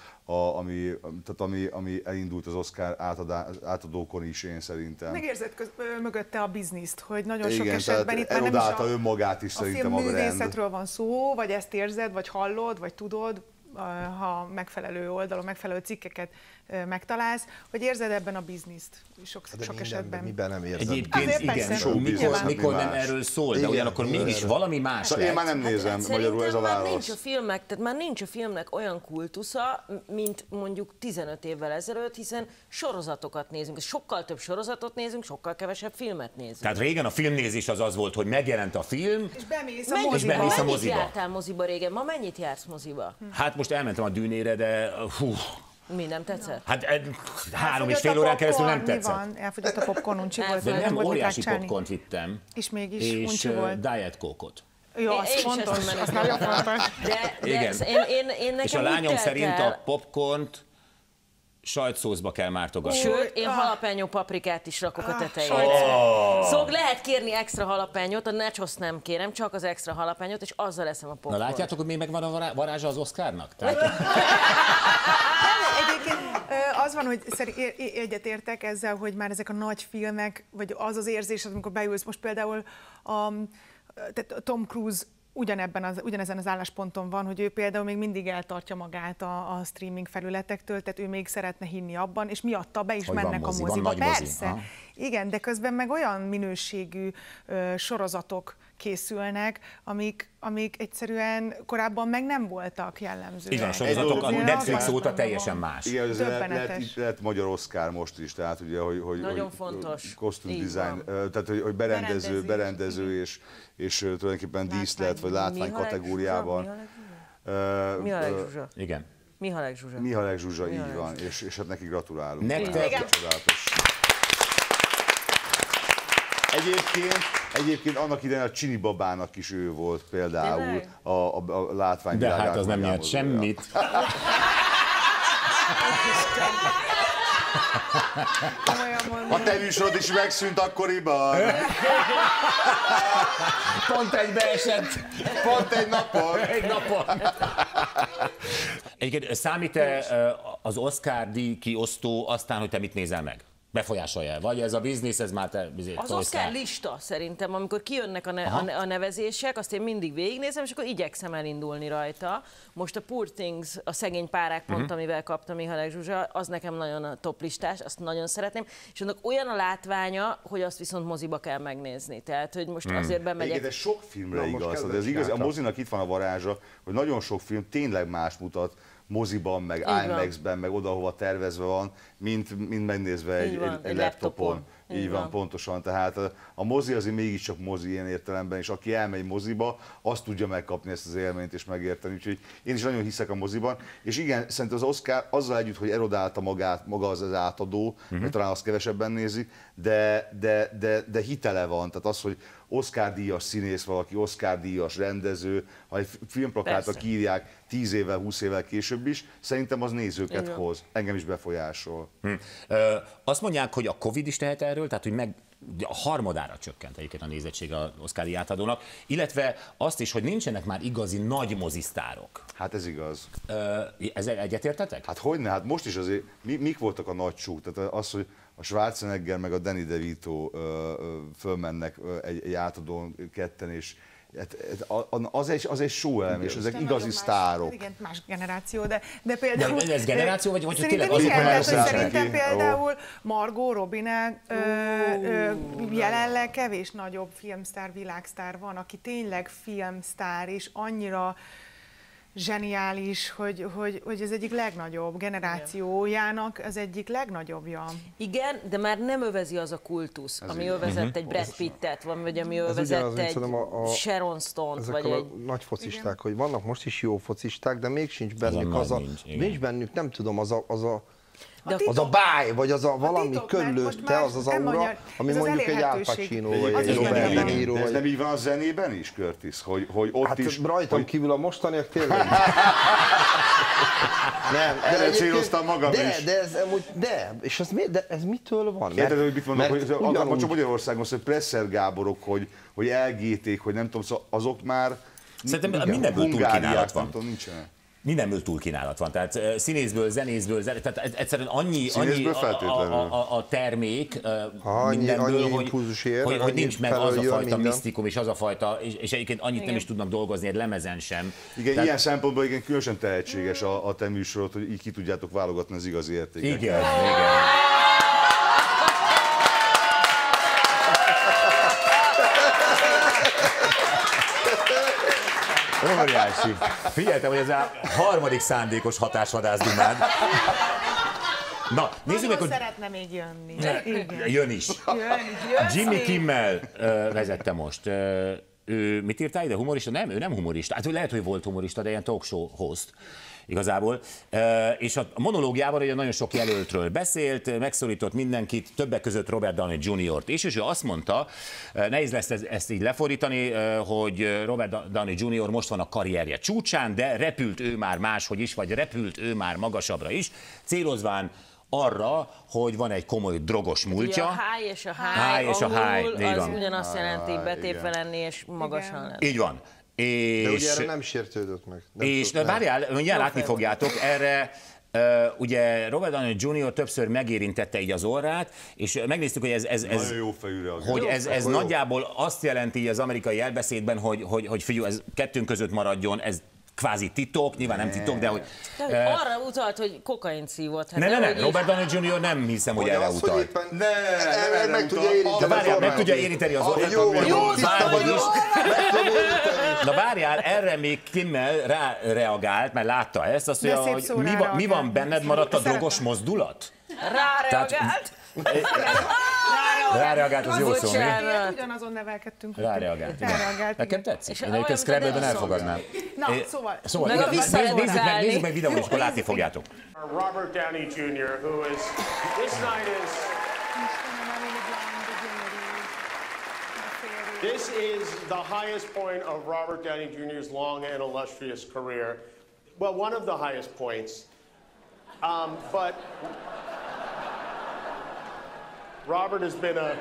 ami elindult az Oscar átadókon is, én szerintem. Megérzed mögötte a bizniszt, hogy nagyon sok esetben itt már nem is önmagát is szerintem a filmművészetről van szó, vagy ezt érzed, vagy hallod, vagy tudod, ha megfelelő oldalon, megfelelő cikkeket megtalálsz, hogy érzed ebben a bizniszt sok esetben. Miben nem érzed? Egyébként igen, mikor nem erről szól, de ugyanakkor mégis valami más lett. Én már nem nézem, magyarul ez a válasz. Már nincs a filmnek olyan kultusza, mint mondjuk 15 évvel ezelőtt, hiszen sorozatokat nézünk, sokkal több sorozatot nézünk, sokkal kevesebb filmet nézünk. Tehát régen a filmnézés az volt, hogy megjelent a film, és bemész a moziba. Mennyit jártál moziba régen? Ma mennyit jársz moziba? Hát most elmentem a Dűnére, de Mi nem tetszett? Hát 3,5 órán keresztül nem tetszett. Van? Elfogyott a popcorn, uncsi volt. De nem, óriási popcornt vittem. És mégis uncsi volt. És Diet Coke-ot. Jó, az fontos, az nagyon fontos. Igen. És a lányom szerint a popcornt sajtszószba kell mártogatni. Sőt, én jalapeno paprikát is rakok a tetejére. Szóval lehet kérni extra jalapeno't, a nachos nem kérem, csak az extra jalapeno't, és azzal eszem a popcorn. Na látjátok, hogy még megvan a varázsa az Oscarnak? Egyébként az van, hogy egyetértek ezzel, hogy már ezek a nagy filmek, vagy az az érzés, amikor beülsz, most például tehát Tom Cruise ugyanezen az állásponton van, hogy ő például még mindig eltartja magát a streaming felületektől, tehát ő még szeretne hinni abban, és miatta be is hogy mennek a moziba. Persze. Igen, de közben meg olyan minőségű sorozatok készülnek, amik egyszerűen korábban meg nem voltak jellemzőek. Igen, sorozatok a Netflix óta teljesen más. Igen, lehet magyar Oscar most is, tehát ugye, hogy nagyon fontos. Costume design, tehát hogy berendező és tulajdonképpen díszlet vagy látvány kategóriában. Mihalek Zsuzsa. Igen. Mihalek Zsuzsa, így van, és hát neki gratulálunk. Nektek csodálatos. Egyébként annak idején a Csini babának is ő volt például a látványvilágán. De hát az nem nyert semmit. A te műsorod is megszűnt akkoriban. Pont egybeesett. Pont egy napon. Egyébként számít-e az Oscar díj kiosztó aztán, hogy te mit nézel meg? befolyásolja. Vagy ez a biznisz, ez már az Oscar lista szerintem, amikor kijönnek a nevezések, azt én mindig végignézem, és akkor igyekszem elindulni rajta. Most a Poor Things, a szegény párák pont, amivel kapta Mihály Zsuzsa, az nekem nagyon a top listás, azt nagyon szeretném, és annak olyan a látványa, hogy azt viszont moziba kell megnézni. Tehát, hogy most azért bemegyek. Ez sok filmre igaz, de ez igaz, a mozinak itt van a varázsa, hogy nagyon sok film tényleg más mutat moziban, meg IMAX-ben, meg oda, hova tervezve van, mint megnézve egy laptopon. Így van, pontosan. Tehát a mozi azért mégiscsak mozi ilyen értelemben, és aki elmegy moziba, azt tudja megkapni ezt az élményt és megérteni. Úgyhogy én is nagyon hiszek a moziban. És igen, szerintem az Oscar azzal együtt, hogy erodálta maga az átadó, mert talán azt kevesebben nézik, de hitele van. Tehát az, hogy Oscar-díjas színész valaki, Oscar-díjas rendező, ha egy filmplakátra kiírják 10 évvel, 20 évvel később is, szerintem az nézőket hoz. Engem is befolyásol. Azt mondják, hogy a Covid is tehet erről, tehát hogy a harmadára csökkent egyébként a nézettsége az Oscar-díj átadónak, illetve azt is, hogy nincsenek már igazi nagy mozisztárok. Hát ez igaz. Ezzel egyetértetek? Hát hogyne, hát most is azért, mik voltak a nagy csúk? Tehát az, hogy a Schwarzenegger meg a Danny DeVito fölmennek egy átadón ketten, és az egy show elem, és ezek igazi sztárok. Igen, más generáció, de például... De ez generáció, vagy hogy tényleg szerintem például Margot Robbie-nál jelenleg kevés nagyobb filmsztár, világsztár van, aki tényleg filmsztár, és annyira zseniális, hogy az egyik legnagyobb generációjának az egyik legnagyobbja. Igen, de már nem övezi az a kultusz, ami övezett egy Brad Pittet, vagy ami övezett egy Sharon Stone-t. Ezek a nagy focisták, hogy vannak most is jó focisták, de még sincs bennük nincs bennük, nem tudom, az a báj, vagy az a valami körülötte, az az aura, ami mondjuk egy Al Pacino, vagy egy Robert De Niro. De ez nem így van a zenében is, Curtis? Hogy ott is... Rajtam kívül a mostaniak tényleg. Nem, de céloztam magam is. És ez mitől van? Érted, hogy mit mondok, hogy csak Magyarországon, hogy Presser Gáborok, hogy elgéték, hogy nem tudom, azok már... Szerintem mindenből túlkínálat van. Mindenből túlkínálat van, tehát színészből, zenészből, tehát egyszerűen annyi a termék mindenből, hogy nincs meg az a fajta misztikum és az a fajta, és egyébként annyit nem is tudnak dolgozni egy lemezen sem. Igen, tehát... ilyen szempontból igen, különösen tehetséges a te műsorod, hogy így ki tudjátok válogatni az igazi értéket. Igen. Óriási. Figyeltem, hogy ez a harmadik szándékos hatásvadászdumád. Na, nézzük meg, hogy... szeretne még jönni. Jön is. Jimmy Kimmel vezette most. Ő mit írtál ide? Humorista? Nem, ő nem humorista. Hát lehet, hogy volt humorista, de ilyen talk show host. Igazából. És a monológiában ugye nagyon sok jelöltről beszélt, megszólított mindenkit, többek között Robert Downey Jr.-t is, és ő azt mondta, nehéz lesz ezt így lefordítani, hogy Robert Downey Jr. most van a karrierje csúcsán, de repült ő már máshogy is, vagy repült ő már magasabbra is, célozván arra, hogy van egy komoly drogos múltja. A high és a high, és a high, az ugyanazt jelenti, betépve lenni és magasan lenni. Így van. De ugye erre nem sértődött meg. És várjál, mindjárt látni fogjátok, erre ugye Robert Downey Jr. többször megérintette így az orrát, és megnéztük, hogy ez nagyjából azt jelenti az amerikai elbeszédben, hogy figyelj, ez kettőnk között maradjon, ez kvázi titok, nyilván nem titok, de hogy... arra utalt, hogy kokaint szívott. Hát nem, Robert Downey Jr. nem hiszem, hogy erre utalt. Meg tudja érinteni az orrát. Na várjál, erre még Kimmel ráreagált, mert látta ezt, azt mondja, hogy mi van benned, maradt a drogos mozdulat? Ráreagált? Ráreagált, az jó szó, mi? Ugyanazon nevelkedtünk. Ráreagált. Nekem tetszik. Én egyébként Scrabble-ben elfogadnám. Na, szóval. Nézzük meg videót, és akkor látni fogjátok. Robert Downey Jr., who is, this night is... This is the highest point of Robert Downey Jr.'s long and illustrious career. Well, one of the highest points. But Robert has been a...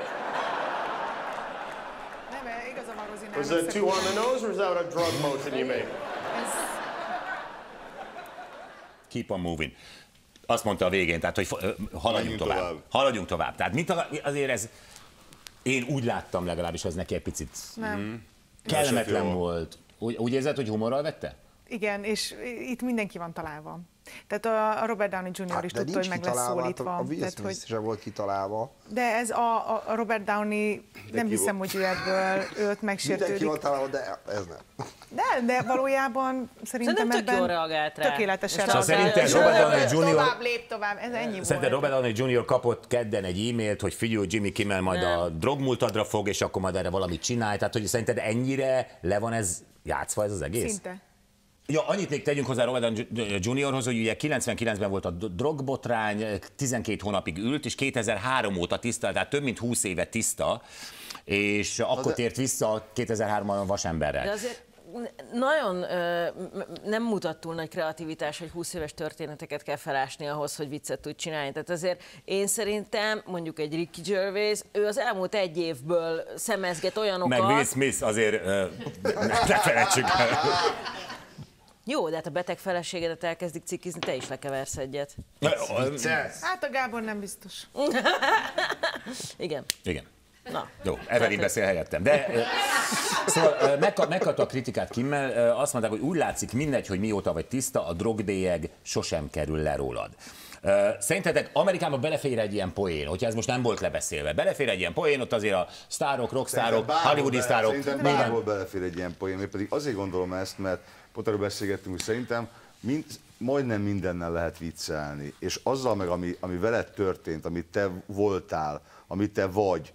Was that two on the nose, or is that a drug motion you made? Keep on moving. Azt mondta a végén, tehát hogy haladjunk tovább. Haladjunk tovább. Tehát azért ez, én úgy láttam legalábbis, az neki egy picit kellemetlen volt. Úgy érzed, hogy humorral vette? Igen, és itt mindenki van találva. Tehát a Robert Downey Jr. is tudta, hogy meg lesz szólítva. A Will Smith sem volt kitalálva. De ez a Robert Downey, nem hiszem, hogy ő ebből őt megsértődik. Mindenki van találva, de ez nem. De valójában szerintem tök jól reagált rá. Tökéletesen reagált. Szerintem Robert Downey Jr. tovább, ez ennyi volt. Szerintem Robert Downey Jr. kapott kedden egy e-mailt, hogy figyelj, Jimmy Kimmel majd a drogmúltadra fog, és akkor majd erre valamit csinálj. Tehát, hogy szerinted ennyire le van ez játszva ez az egész? Szinte. Ja, annyit még tegyünk hozzá Robert Juniorhoz, hogy ugye 99-ben volt a drogbotrány, 12 hónapig ült, és 2003 óta tiszta, tehát több mint 20 éve tiszta, és akkor tért vissza 2003-ban a Vasemberrel. De azért nagyon nem mutat túl nagy kreativitás, hogy 20 éves történeteket kell felásni ahhoz, hogy viccet tud csinálni. Tehát azért én szerintem mondjuk egy Ricky Gervais, ő az elmúlt egy évből szemezget olyanokat... Meg Will Smith azért ne felejtsük el. Jó, de hát a beteg feleségedet elkezdik cikizni, te is lekeversz egyet. Hát a Gábor nem biztos. Igen. Igen. Na. Jó, Evelyn beszél helyettem. De szóval megkapta a kritikát Kimmel, azt mondták, hogy úgy látszik mindegy, hogy mióta vagy tiszta, a drogbélyeg sosem kerül le rólad. Szerintetek Amerikában belefér egy ilyen poén, hogyha ez most nem volt lebeszélve, belefér egy ilyen poén, ott azért a sztárok, rockstárok, hollywoodi sztárok... Szerintem bárhol belefér egy ilyen poén, én pedig azért gondolom ezt, mert pont arról beszélgettünk, hogy szerintem majdnem mindennel lehet viccelni, és azzal meg, ami veled történt, amit te voltál, amit te vagy,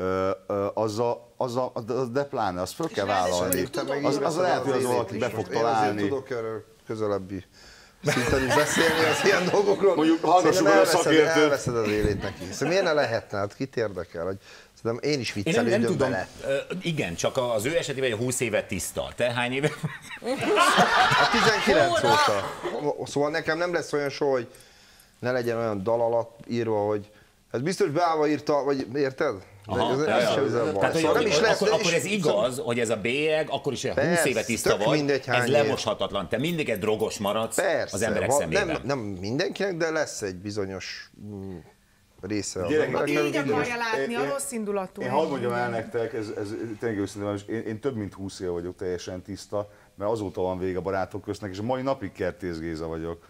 de pláne, azt fel kell vállalni. Az lehet, hogy az valaki be fog találni. Én tudok erről közelebbi szinten is beszélni az ilyen dolgokról. Mondjuk hallgassuk a szakértőt. Elveszed az élét neki. Szóval miért ne lehetne? Hát kit érdekel? Hogy szerintem én is viccelődöm bele. Igen, csak az ő esetében 20 éve tiszta. Te hány éve? Hát 19 óta. Szóval nekem nem lesz olyan soha, hogy ne legyen olyan dal alatt írva, hogy ez biztos beállva írta, vagy érted? Akkor ez igaz, hogy ez a bélyeg, akkor is 20 éve tiszta vagy, ez lemoshatatlan. Te mindig egy drogos maradsz az emberek szemében. Nem mindenkinek, de lesz egy bizonyos része. Így akarja látni, a rossz indulatú. Én hadd mondjam el nektek, ez tényleg őszintén, én több mint 20 éve vagyok teljesen tiszta, mert azóta van vége a barátok köznek, és a mai napig Kertész Géza vagyok.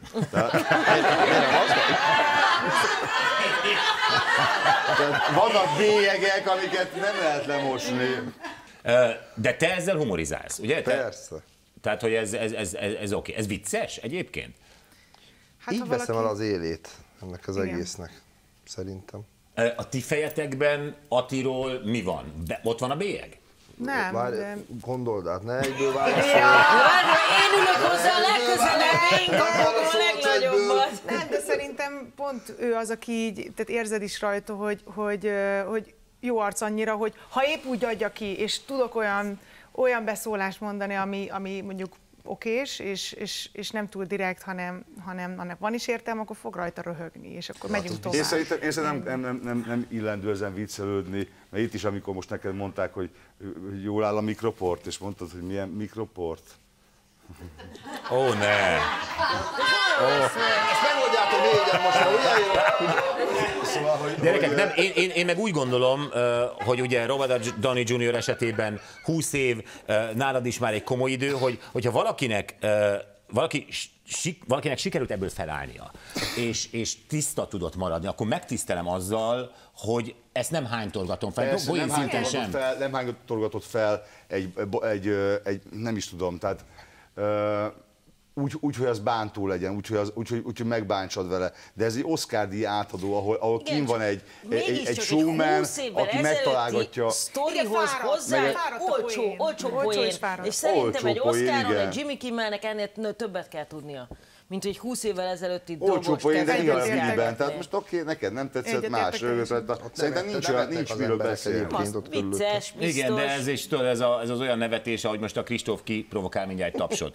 Vannak bélyegek, amiket nem lehet lemosni. De te ezzel humorizálsz, ugye? Persze. Tehát, hogy ez oké. Ez vicces egyébként? Hát, így veszem el az élét ennek az egésznek, szerintem. A ti fejetekben Attiról mi van? Ott van a bélyeg? Nem, de... Gondold át, ne egyből válaszolj. Én ülök hozzá a legközelebb, én gondolom a legnagyobbat. Nem, de szerintem pont ő az, aki így, tehát érzed is rajta, hogy jó arc annyira, hogy ha épp úgy adja ki, és tudok olyan beszólást mondani, ami mondjuk okés, és nem túl direkt, hanem annak van is értelme, akkor fog rajta röhögni, és akkor megyünk tovább. Én szerintem nem illendő ezen viccelődni, mert itt is, amikor most neked mondták, hogy jól áll a mikroport, és mondtad, hogy milyen mikroport. Ó, ne! Ezt megoldjátok négyen most, ugye jó? Szóval, Gyerekek, nem, én meg úgy gondolom, hogy ugye Robert Downey Jr. esetében 20 év, nálad is már egy komoly idő, hogyha valakinek sikerült ebből felállnia, és tiszta tudott maradni, akkor megtisztelem azzal, hogy ezt nem hánytorgatom fel, persze, nem hánytorgatott fel egy nem is tudom, tehát úgy, hogy az bántó legyen, úgy, hogy megbántsad vele. De ez egy Oscar-díj átadó, ahol kín van egy showman, aki megtalálgatja. Sztorihoz hozzá olcsó poén. És szerintem egy Oscaron, egy Jimmy Kimmelnek ennél többet kell tudnia, mint hogy 20 évvel ezelőtt itt olcsó poén, de igen, az ügyben. Tehát most oké, neked nem tetszett, más rögött. Szerintem nincs miről beszélni. Vicces, biztos. Igen, de ez az olyan nevetés, ahogy most a Kristóf kiprovokál mindjárt egy tapsot.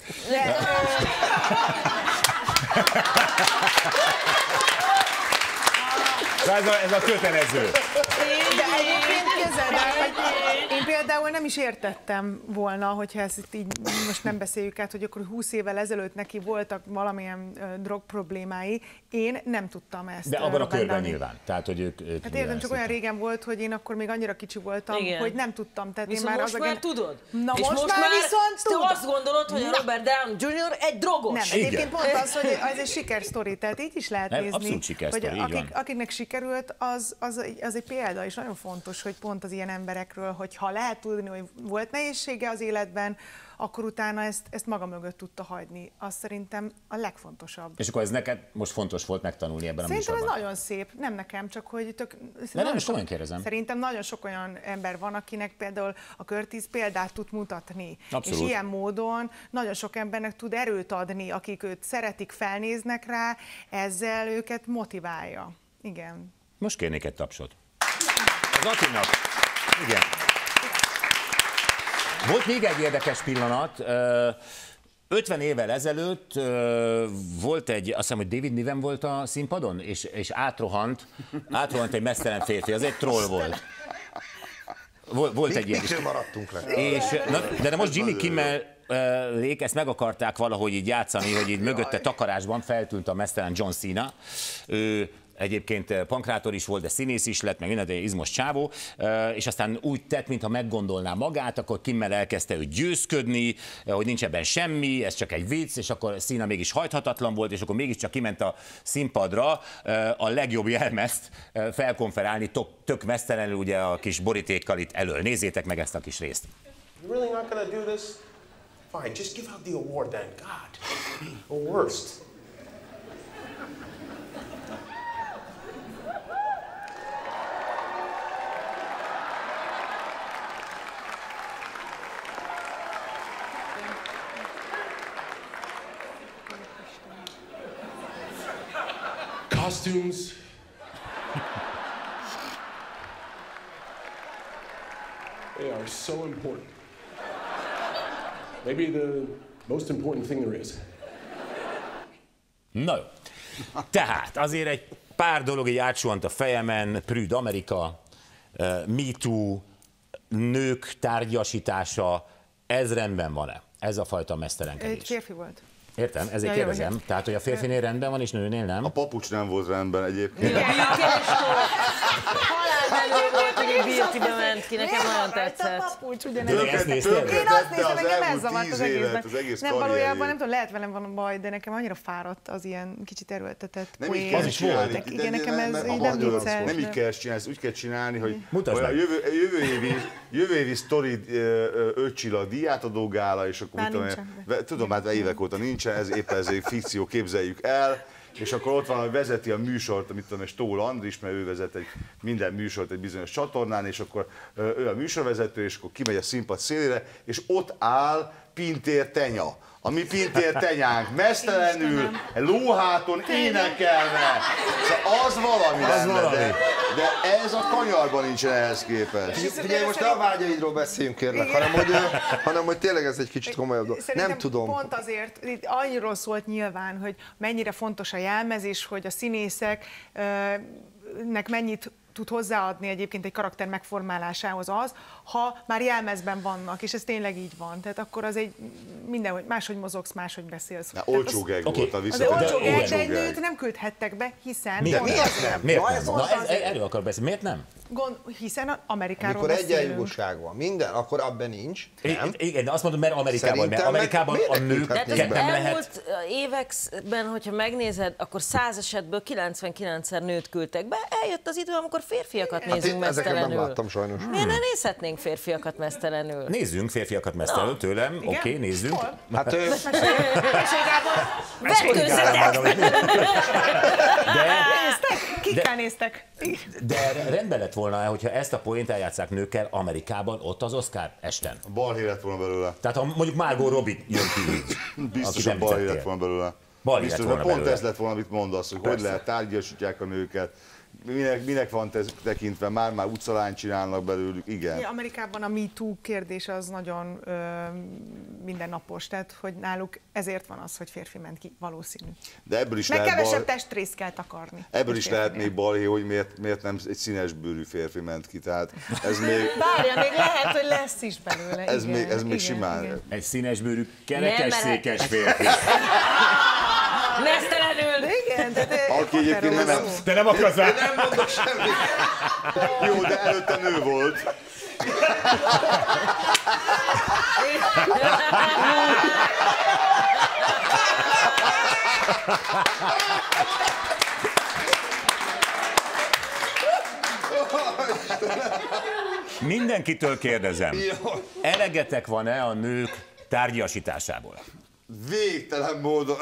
Ez a kötelező. De egyébként én például nem is értettem volna, hogyha ezt így most nem beszéljük át, hogy akkor 20 évvel ezelőtt neki voltak valamilyen drog problémái. Én nem tudtam ezt. De abban a körben nyilván. Tehát, hogy ők hát értem, csak olyan régen volt, hogy én akkor még annyira kicsi voltam, igen, hogy nem tudtam. Tehát viszont én már most már tudod. Na és most már viszont tudom. Te azt gondolod, hogy a Robert Downey Jr. egy drogos. Nem, egyébként mondta az, hogy ez egy sikersztori, tehát így is lehet nézni. Abszolút sikersztori, hogy akiknek sikerült, az egy példa, és nagyon fontos, hogy pont az ilyen emberekről, hogy ha lehet tudni, hogy volt nehézsége az életben, akkor utána ezt maga mögött tudta hagyni. Az szerintem a legfontosabb. És akkor ez neked most fontos volt megtanulni ebben a műsorban? Szerintem ez nagyon szép, nem nekem, csak hogy nem is olyan kérdezem. Szerintem nagyon sok olyan ember van, akinek például a Curtis példát tud mutatni. Abszolút. És ilyen módon nagyon sok embernek tud erőt adni, akik őt szeretik, felnéznek rá, ezzel őket motiválja. Igen. Most kérnék egy tapsot. Az Attinak. Igen. Volt még egy érdekes pillanat. 50 évvel ezelőtt volt egy, azt hiszem, hogy David Niven volt a színpadon, és átrohant egy mesztelen férfi. Az egy troll volt. Volt egy ilyen is. Maradtunk le. De most Jimmy Kimmel-lék ezt meg akarták valahogy így játszani, hogy így mögötte takarásban feltűnt a mesztelen John Cena. Egyébként pankrátor is volt, de színész is lett, meg minden izmos csávó, és aztán úgy tett, mintha meggondolná magát, akkor Kimmel elkezdte őt győzködni, hogy nincs ebben semmi, ez csak egy vicc, és akkor Cena mégis hajthatatlan volt, és akkor mégiscsak kiment a színpadra a legjobb jelmezt felkonferálni, tök mesztelenül ugye a kis borítékkal itt elől. Nézzétek meg ezt a kis részt. You really not gonna do this? Fine, just give out the award then. God, the worst. Costumes. They are so important. Maybe the most important thing there is. Na jó. Tehát azért egy pár dolog így átsuhant a fejemen, Prüd Amerika, Me Too, nők tárgyasítása, ez rendben van-e? Ez a fajta mesztelenkedés. Egy férfi volt. Értem, ezért kérdezem. Tehát, hogy a férfinél rendben van, és nőnél nem? A papucs nem volt rendben egyébként. Igen, halálmenő volt, hogy egy birtibe ment ki, nekem nagyon tetszett. A papucs, ugyanez. De ezt néztél? Én azt néztem, nekem ez zavart az egészben. egészben. Nem, valójában nem tudom, lehet velem van baj, de nekem annyira fáradt az ilyen kicsit erőltetett nem így kell csinálni. Igen, nekem ez így nem vicces. Nem így kell csinálni, ezt úgy kell csinálni, hogy a jövő évi sztori 5 csillag díjátadó gála, és akkor tudom, hát évek óta nincsen, ez éppen ezért fikció, képzeljük el, és akkor ott van, hogy vezeti a műsort, mit tudom, Stól Andris, mert ő vezet minden műsort egy bizonyos csatornán, és akkor ő a műsorvezető, és akkor kimegy a színpad szélére, és ott áll Pintér Tenya. A mi Pintér Tenyánk mesztelenül, lóháton énekelve. Szóval az valami lenne, de ez a kanyarban nincsen ehhez képest. Figyelj, most ne a vágyaidról beszéljünk, kérlek, hanem hogy tényleg ez egy kicsit komolyabb dolog. Nem tudom. Pont azért, itt annyiról szólt nyilván, hogy mennyire fontos a jelmezés, hogy a színészeknek mennyit tud hozzáadni egyébként egy karakter megformálásához az, ha már jelmezben vannak, és ez tényleg így van. Tehát akkor az egy mindenhogy, máshogy mozogsz, máshogy beszélsz. Olcsó gag volt a visszatérés. Az olcsó gag, de egy nőt nem küldhettek be, hiszen... De miért nem? Miért nem? Erről akar beszélni. Miért nem? Hiszen Amerikáról amikor beszélünk. egyenjogúság van, minden, akkor abban nincs. Igen, de azt mondom, mert Amerikában a nőket nem lehet. Elmúlt években, hogyha megnézed, akkor 100 esetből 99-szer nőt küldtek be. Eljött az idő, amikor férfiakat nézünk mesztelenül. Ezeket nem láttam sajnos. Miért ne nézhetnénk férfiakat mesztelenül? Nézzünk férfiakat mesztelenül tőlem. Oké, nézzünk. Hát Vetkőzzetek! Kikkel néztek? De rendben lett volna, hogyha ezt a poént eljátsszák nőkkel Amerikában, ott az Oscar esten. Balhé lett volna belőle. Tehát ha mondjuk Margot Robbie jön ki így. Biztos, hogy balhé lett volna belőle. Biztos, pont ez lett volna, amit mondasz, hogy lehet tárgyasítják a nőket. minek van tekintve, már utcalányt csinálnak belőlük, igen. Ja, Amerikában a Me Too kérdés az nagyon mindennapos, tehát hogy náluk ezért van az, hogy férfi ment ki, valószínű. De ebből is meg lehet kevesebb testrészt kell takarni. Ebből is lehet még balhé, hogy miért nem egy színesbőrű férfi ment ki, tehát ez még... Várja, még lehet, hogy lesz is belőle. Ez még simán. Igen. Egy színesbőrű, kerekes, székes férfi. Mesztelenül! Igen, de Aki egyébként nem... Te nem akarsz rá? Nem mondok semmit. Jó, de előtte nő volt. Mindenkitől kérdezem, elegetek van-e a nők tárgyasításából? Végtelen módon.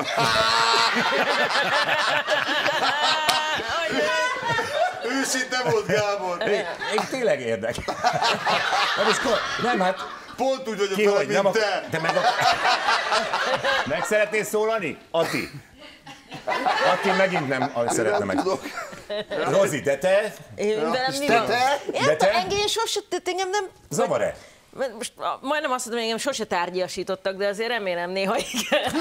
Őszinte volt, Gábor. Én tényleg érdekel. Nem, hát Pont úgy vagyok ki, vele, hogy mint nem te. te meg szeretnél szólalni? Ati. Ati megint nem szeretne meg. Rozi, de te? Velem mi van? De te? Engem sose, engem nem... Zavar-e? Most majdnem azt mondom, hogy engem sose tárgyasítottak, de azért remélem néha igen.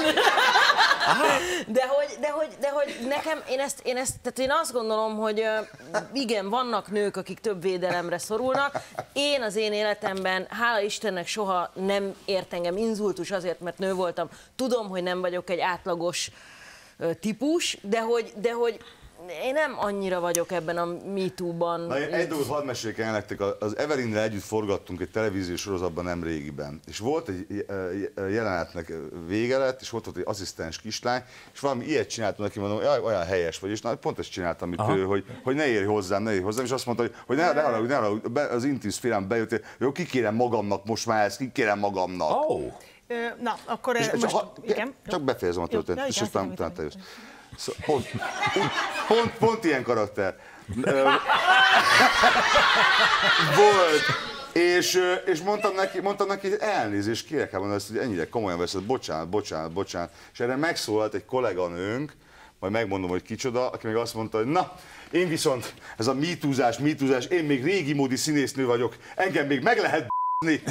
De hogy nekem, tehát én azt gondolom, hogy igen, vannak nők, akik több védelemre szorulnak. Én az én életemben, hála Istennek soha nem ért engem inzultus azért, mert nő voltam. Tudom, hogy nem vagyok egy átlagos típus, de hogy én nem annyira vagyok ebben a MeToo-ban. Na, én egy dolgot hadd meséljek el nektek, az Everinnel együtt forgattunk egy televíziós sorozatban nem régiben, és volt egy jelenetnek vége lett, és volt ott egy asszisztens kislány, és valami ilyet csináltam neki, mondom, jaj, olyan helyes vagy, és na, pont ezt csináltam, amit ő, hogy ne érj hozzám, és azt mondta, hogy ne haragudj, az intim szférám bejött, jó, kikérem magamnak most már ezt, kikérem magamnak. Oh. Na, akkor most... Igen? Csak befejezem a történetet, és aztán utána te jössz. Pont ilyen karakter volt, és mondtam neki, hogy elnézést kérek, mondani, hogy ennyire komolyan veszed, bocsánat. És erre megszólalt egy kolléganőnk, majd megmondom, hogy kicsoda, aki meg azt mondta, hogy na, én viszont ez a mítúzás, én még régi módi színésznő vagyok, engem még meg lehet b***ni.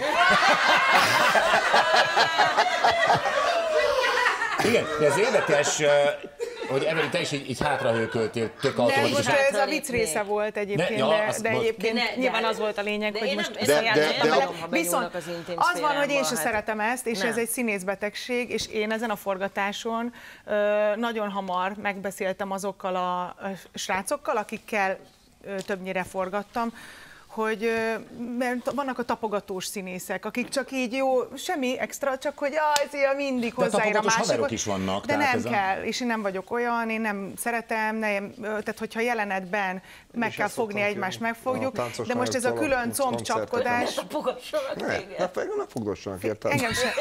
Igen, de ez érdekes, hogy Everi, te is így hátrahőköltél tök De automatikusan. most ez a vicc része volt egyébként, de egyébként nyilván az volt a lényeg, hogy most viszont az van, hogy én sem szeretem ezt, és ez egy színészbetegség, és én ezen a forgatáson nagyon hamar megbeszéltem azokkal a srácokkal, akikkel többnyire forgattam, hogy mert vannak a tapogatós színészek, akik csak így jó, semmi extra, csak hogy szia, mindig hozzáér a másikot. Is vannak. De nem kell, és én nem vagyok olyan, én nem szeretem, tehát hogyha jelenetben meg kell fogni egymást, megfogjuk, de most ez a külön combcsapkodás... Ne fogdossanak, értem. Engem sem.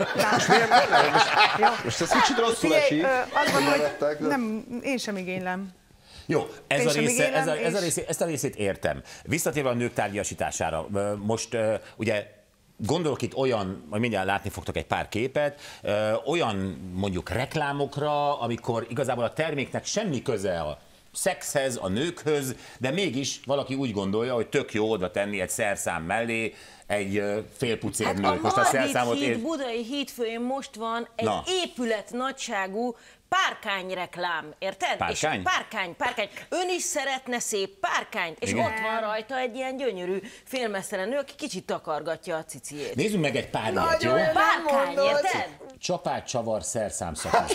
Most ez kicsit rosszul esik. Az van, hogy nem, én sem igénylem. Jó, ezt a részét értem. Visszatérve a nők tárgyasítására, most ugye gondolok itt olyan, majd mindjárt látni fogtok egy pár képet, olyan mondjuk reklámokra, amikor igazából a terméknek semmi köze a szexhez, a nőkhöz, de mégis valaki úgy gondolja, hogy tök jó oda tenni egy szerszám mellé egy félpucérnőt. Hát most a szerszámot budai hídfőjén most van egy épület nagyságú párkányreklám, érted? Párkány? És párkány. Ön is szeretne szép párkányt, és igen. ott van rajta egy ilyen gyönyörű félmeztelen nő, aki kicsit takargatja a ciciét. Nézzünk meg egy pár ilyet, jó? Párkány, érted? Csapát, csavar, szerszám szakos.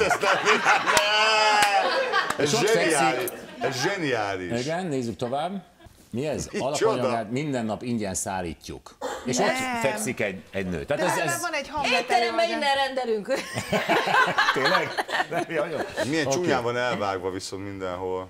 Ez zseniális. Igen, nézzük tovább. Mi ez? Alapanyagát minden nap ingyen szállítjuk. És ott fekszik egy nő. Tehát ez van egy étteremben innen rendelünk. Tényleg? Milyen csúnyán van elvágva viszont mindenhol.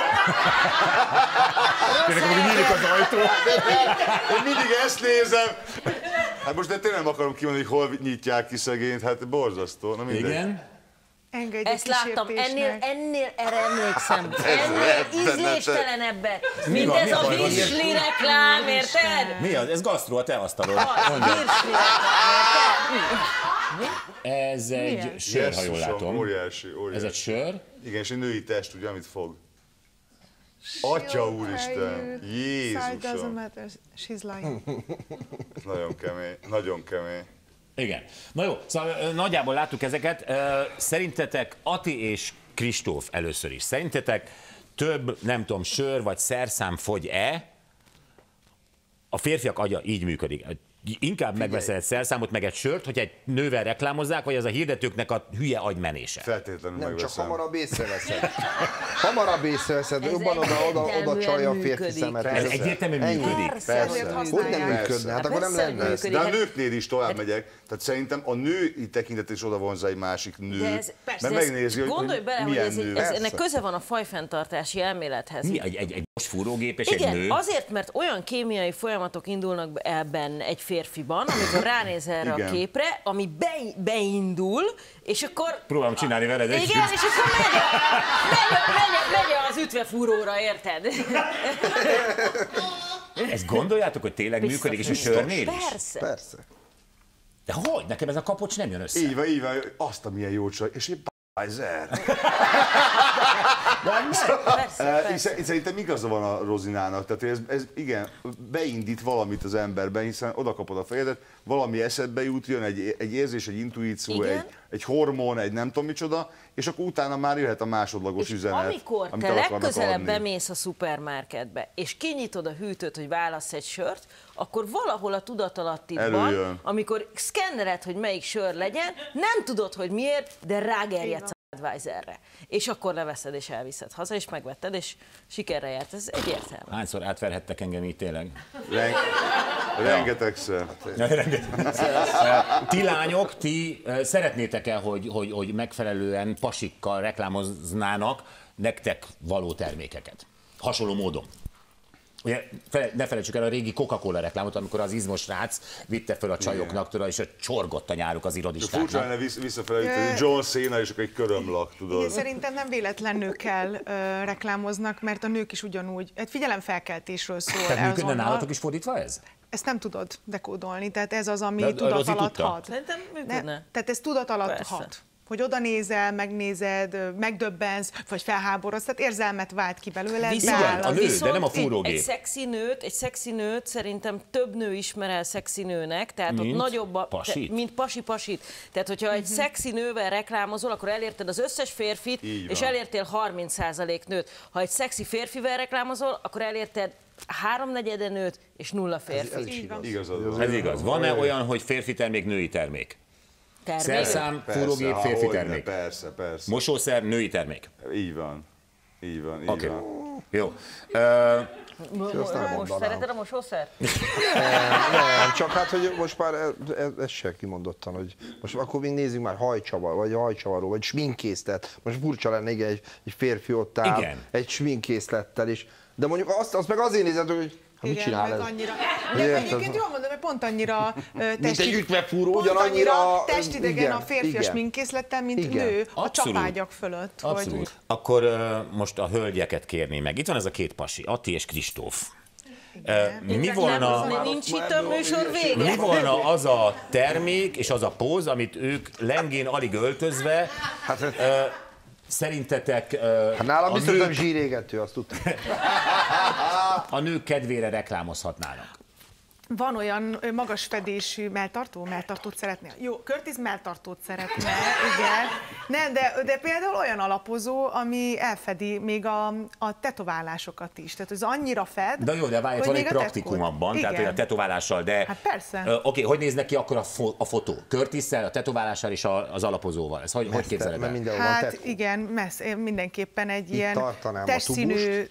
Tényleg, hogy nyílik az ajtó. Én mindig ezt nézem. Hát most de tényleg nem akarom kimondani, hogy hol nyitják ki szegényt, hát borzasztó. Na mindegy. Igen. Ezt láttam, ennél erre emlékszem. Ennél ízléstelenebbet, mint ez a virsli reklám, érted? Mi az? Ez gasztró, a te asztalod. Virsli reklám, érted? Ez egy sör, ha jól látom. Óriási. Ez egy sör. Igen, és egy női test, ugye, amit fog. Atya úristen! Jézusom! Doesn't matter. She's lying. Nagyon kemény, nagyon kemény. Igen. Na jó, szóval nagyjából láttuk ezeket. Szerintetek Ati és Kristóf először is. Szerintetek több, nem tudom, sör vagy szerszám fogy-e? A férfiak agya így működik. Inkább megveszel egy szerszámot, meg egy sört, hogy egy nővel reklámozzák, vagy az a hirdetőknek a hülye agymenése? Feltétlenül Nem, megveszem. csak hamarabb észreveszed. Hamarabb észreveszed, jobban oda csalja a férfi szemet. Ez egyértelműen működik. Ezért Hogy használják. nem működne? Hát akkor nem Persze, lenne. működik. De a nőknél is tovább megyek, tehát szerintem a női tekintet is oda vonzza egy másik nő, De ez, persze, mert megnézi, gondolj bele, hogy milyen ez, nő. ennek köze van a fajfenntartási elmélethez. Mi? Egy fúrógép és Igen, egy nő? azért, mert olyan kémiai folyamatok indulnak ebben egy férfiban, amikor ránéz erre Igen. a képre, ami beindul, és akkor... Próbálom csinálni veled egy Igen, és akkor megy az ütvefúróra, érted? Ezt gondoljátok, hogy tényleg működik, és a sörnél is? Persze. Persze. De hogy? Nekem ez a kapocs nem jön össze. Így van, azt a milyen jó csaj, és én Pfizer. Persze. Szerintem igaza van a Rozinának, tehát ez igen, beindít valamit az emberben, hiszen oda kapod a fejedet, valami eszedbe jut, jön egy érzés, egy intuíció, egy hormon, egy nem tudom micsoda, és akkor utána már jöhet a másodlagos És üzenet, amikor amit te el akarnak legközelebb adni. bemész a szupermarketbe, és kinyitod a hűtőt, hogy válassz egy sört, akkor valahol a tudatalattidban, Előjön. amikor szkennered, hogy melyik sör legyen, nem tudod, hogy miért, de rágerjedsz a Budweiserre. És akkor leveszed és elviszed haza, és megvetted, és sikerre járt. Ez egyértelmű. Hányszor átverhettek engem így tényleg? Rengetegszer. Ti lányok, ti szeretnétek-e, hogy megfelelően pasikkal reklámoznának nektek való termékeket? Hasonló módon. Ugye, ne felejtsük el a régi Coca-Cola reklámot, amikor az izmos rác vitte föl a csajoknak, tudod, és csorgott a nyáruk az Furcsa irodistáknak. lenne visszafelejteni John Cena, és akkor egy körömlak, Igen, tudod. szerintem nem véletlen nőkkel reklámoznak, mert a nők is ugyanúgy. Egy figyelemfelkeltésről szól. Tehát működne azonnal. nálatok is fordítva ez? Ezt nem tudod dekódolni, tehát ez az, ami De tudat Rozi alatt tudta? hat. Szerintem működne. Tehát ez tudat alatt Persze. hat. Hogy oda nézel, megnézed, megdöbbensz, vagy felháborodsz, tehát érzelmet vált ki belőle. Igen, a nő, de nem a fúrógép. Egy szexi nőt szerintem több nő ismer el szexi nőnek, tehát Mint ott nagyobb a... pasit? Mint pasi-pasit. Tehát, hogyha egy szexi nővel reklámozol, akkor elérted az összes férfit, Így és van. elértél 30% nőt. Ha egy szexi férfivel reklámozol, akkor elérted 3/4 nőt, és 0 férfi. Ez is igaz. Igazad van. Ez igaz. Van-e olyan, hogy férfi termék, női termék? Termék. Szerszám, fúrógép, Persze, férfi hogyne, termék. Persze, persze. Mosószer, női termék. Így van. Így van, így Oké. van. Jó. Azt nem Most mondanám. szereted a mosószert? Nem, csak hát, hogy most már ez se kimondottan, hogy most akkor még nézzük már hajcsavar, vagy hajcsavaró, vagy sminkészlet. Most furcsa lenne, igen, egy férfi ott áll, Igen. egy sminkészlettel is. De mondjuk azt meg azért nézed, hogy hát mit csinál meg ez? annyira. Hogy De érted? egyébként jól mondom, hogy pont annyira Mint egy ütvefúró, pont ugyanannyira... annyira testidegen igen, a férfi a igen. sminkészlettel, mint Igen. nő a Abszolút. csapágyak fölött. Abszolút. Hogy... Akkor most a hölgyeket kérném meg. Itt van ez a két pasi, Atti és Kristóf. Mi volna... Nincs itt a műsor vége? Mi volna az a termék és az a póz, amit ők lengén alig öltözve, szerintetek Hát nálam a, biztos nem nők, zsírégető, azt tudtam. a nők kedvére reklámozhatnának? Van olyan magas fedésű melltartót szeretnél? Jó, Curtis melltartót szeretne, igen. Nem, de például olyan alapozó, ami elfedi még a tetoválásokat is. Tehát ez annyira fed, De jó, de várj, hogy van egy még a praktikum tetkót- abban, tehát hogy a Igen. tetoválással, de... Hát persze. Oké, hogy néz neki akkor a fotó? Curtisszel, a tetoválással és az alapozóval? Ez hogy képzeled Mert el? mindenhol van Hát tetkó. igen, mindenképpen egy ilyen tartanám a testszínű...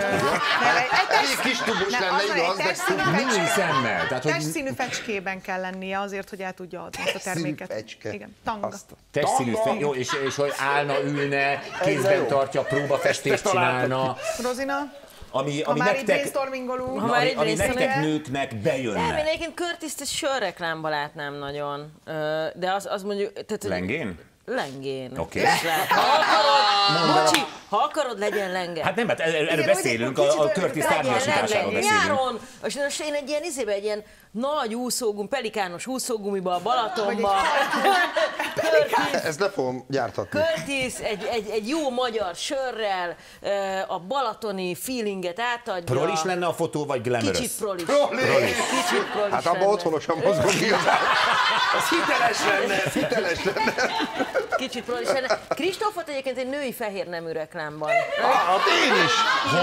Elég kis tubus lenne, igaz, de Mini szemmel, tehát hogy Testszínű fecskében kell lennie azért, hogy el tudja adni ezt a terméket. fecske. Igen, tanga. Azt- testszínű, jó, és hogy állna, ülne, kézben tartja, próbafestést csinálna, Rozina, ami ha már itt nektek, brainstormingolunk, Ha már így ami nektek brainstorming- nőknek Nem, bejönne. én egyébként Curtis-t egy sörreklámba látnám nagyon. De az mondjuk... Tehát, hogy- Lengén? Lengén. Oké. És lehet. Ha akarod, bocsi, ha akarod, legyen lenge. Hát nem, hát erről Igen, beszélünk, hogy egy a kicsit Curtis olyan, tárgyasításáról beszélünk. Nyáron, és most én egy ilyen izébe, egy ilyen nagy úszógum, pelikános úszógumiba a Balatonba. Ezt le fogom gyártatni. Curtis egy jó magyar sörrel a balatoni feelinget átadja. Prolis lenne a fotó, vagy glamorous? Kicsit prolis. Kicsit prolis hát abban lenne. otthonosan mozgok igazán. Az hiteles lenne. Kicsit prolis lenne. Kristófot egyébként egy női fehér nemű reklámban. Hát én is.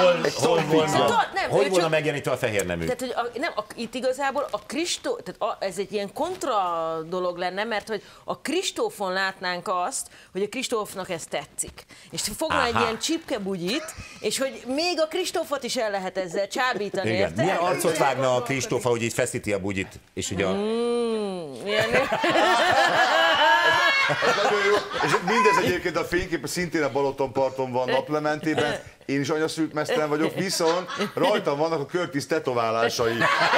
Hol volna megjelenítve a fehér nemű? Tehát, hogy itt igazából a Kristóf, tehát ez egy ilyen kontra dolog lenne, mert hogy a Kristófon látnánk azt, hogy a Kristófnak ez tetszik. És fogna egy ilyen csipkebugyit, és hogy még a Kristófot is el lehet ezzel csábítani, Igen. érted? Milyen arcot vágna a Kristóf, ahogy így feszíti a bugyit? És ugye Ilyen... Ez nagyon jó. És mindez egyébként a fénykép szintén a Balatonparton van naplementében. Én is anyaszült mesztelen vagyok, viszont rajtam vannak a Curtis tetoválásai.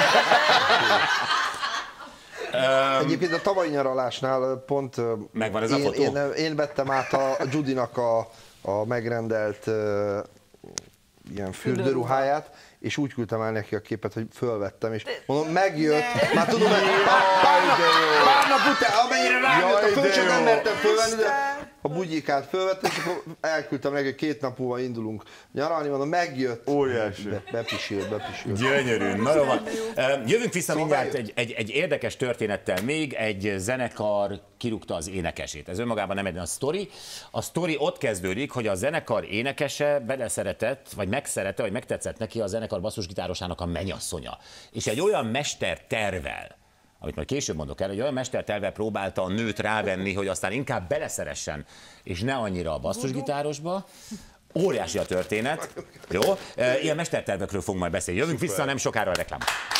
Egyébként a tavalyi nyaralásnál pont megvan ez a fotó? Én vettem át a Judynak a megrendelt ilyen fürdőruháját, és úgy küldtem el neki a képet, hogy fölvettem, és mondom, megjött, már tudom, hogy pár nap után, amennyire rájött, a föl sem nem mertem fölvenni, de a bugyikát fölvettem, és akkor elküldtem neki, hogy 2 nap múlva indulunk nyaralni, mondom, megjött. Óriási. Bepisült. Gyönyörű. Na jó van. Jövünk vissza mindjárt egy érdekes történettel még. Egy zenekar kirúgta az énekesét. Ez önmagában nem egy nagy sztori. A sztori ott kezdődik, hogy a zenekar énekese beleszeretett, vagy megszerette, vagy megtetszett neki a zenekar basszusgitárosának a mennyasszonya. És egy olyan mestertervvel, amit majd később mondok el, hogy olyan mestertervvel próbálta a nőt rávenni, hogy aztán inkább beleszeressen, és ne annyira a basszusgitárosba. Óriási a történet. Jó? Ilyen mestertervekről fogunk majd beszélni. Jövünk vissza nem sokára a reklám.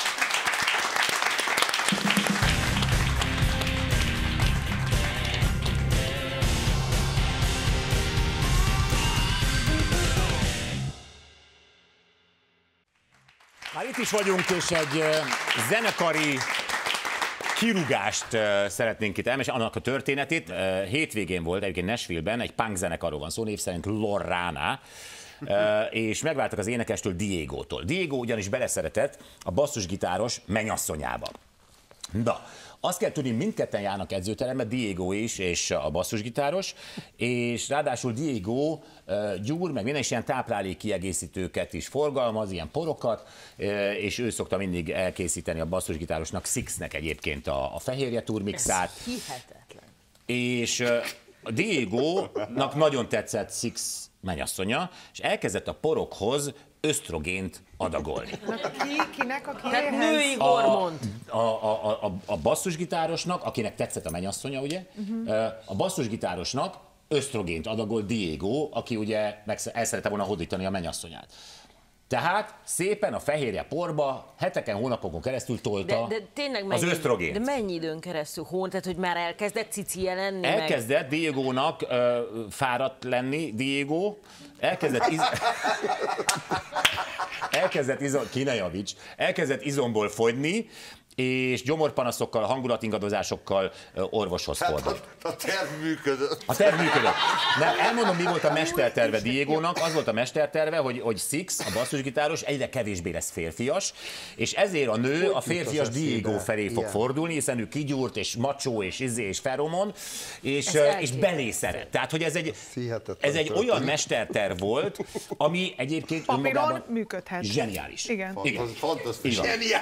Már itt is vagyunk, és egy zenekari kirúgást szeretnénk itt elmesélni, annak a történetét. Hétvégén volt egyébként Nashville-ben, egy punk zenekarról van szó, név szerint Lorrana, és megváltak az énekestől, Diegótól. Diego ugyanis beleszeretett a basszusgitáros mennyasszonyába. Na, azt kell tudni, mindketten járnak edzőterembe, Diego is és a basszusgitáros, és ráadásul Diego gyúr, meg minden is ilyen táplálék kiegészítőket is forgalmaz, ilyen porokat, és ő szokta mindig elkészíteni a basszusgitárosnak, Sixnek egyébként a fehérje turmixát. Ez hihetetlen. És a Diego-nak nagyon tetszett Six mennyasszonya, és elkezdett a porokhoz ösztrogént adagolni. Kinek, aki Tehát női hormont. A basszusgitárosnak, akinek tetszett a mennyasszonya, ugye, a basszusgitárosnak ösztrogént adagol Diego, aki ugye el szerette volna hódítani a mennyasszonyát. Tehát szépen a fehérje porba heteken, hónapokon keresztül tolta de tényleg az ösztrogént. De mennyi időn keresztül? Tehát, hogy már elkezdett cicie lenni? Elkezdett Diegónak fáradt lenni, Diego, elkezdett izomból fogyni, és gyomorpanaszokkal, hangulatingadozásokkal orvoshoz fordult. A terv működött. A terv működött. Nem, elmondom, mi volt a mesterterve Diegónak. Az volt a mesterterve, hogy Six, a basszusgitáros, egyre kevésbé lesz férfias, és ezért a nő a férfias Diego felé fog fordulni, hiszen ő kigyúrt, és macsó, és feromon, és belé szeret. Tehát, hogy ez egy olyan mesterterv volt, ami egyébként papíron működhet. Zseniális. Igen. Fantasztikus.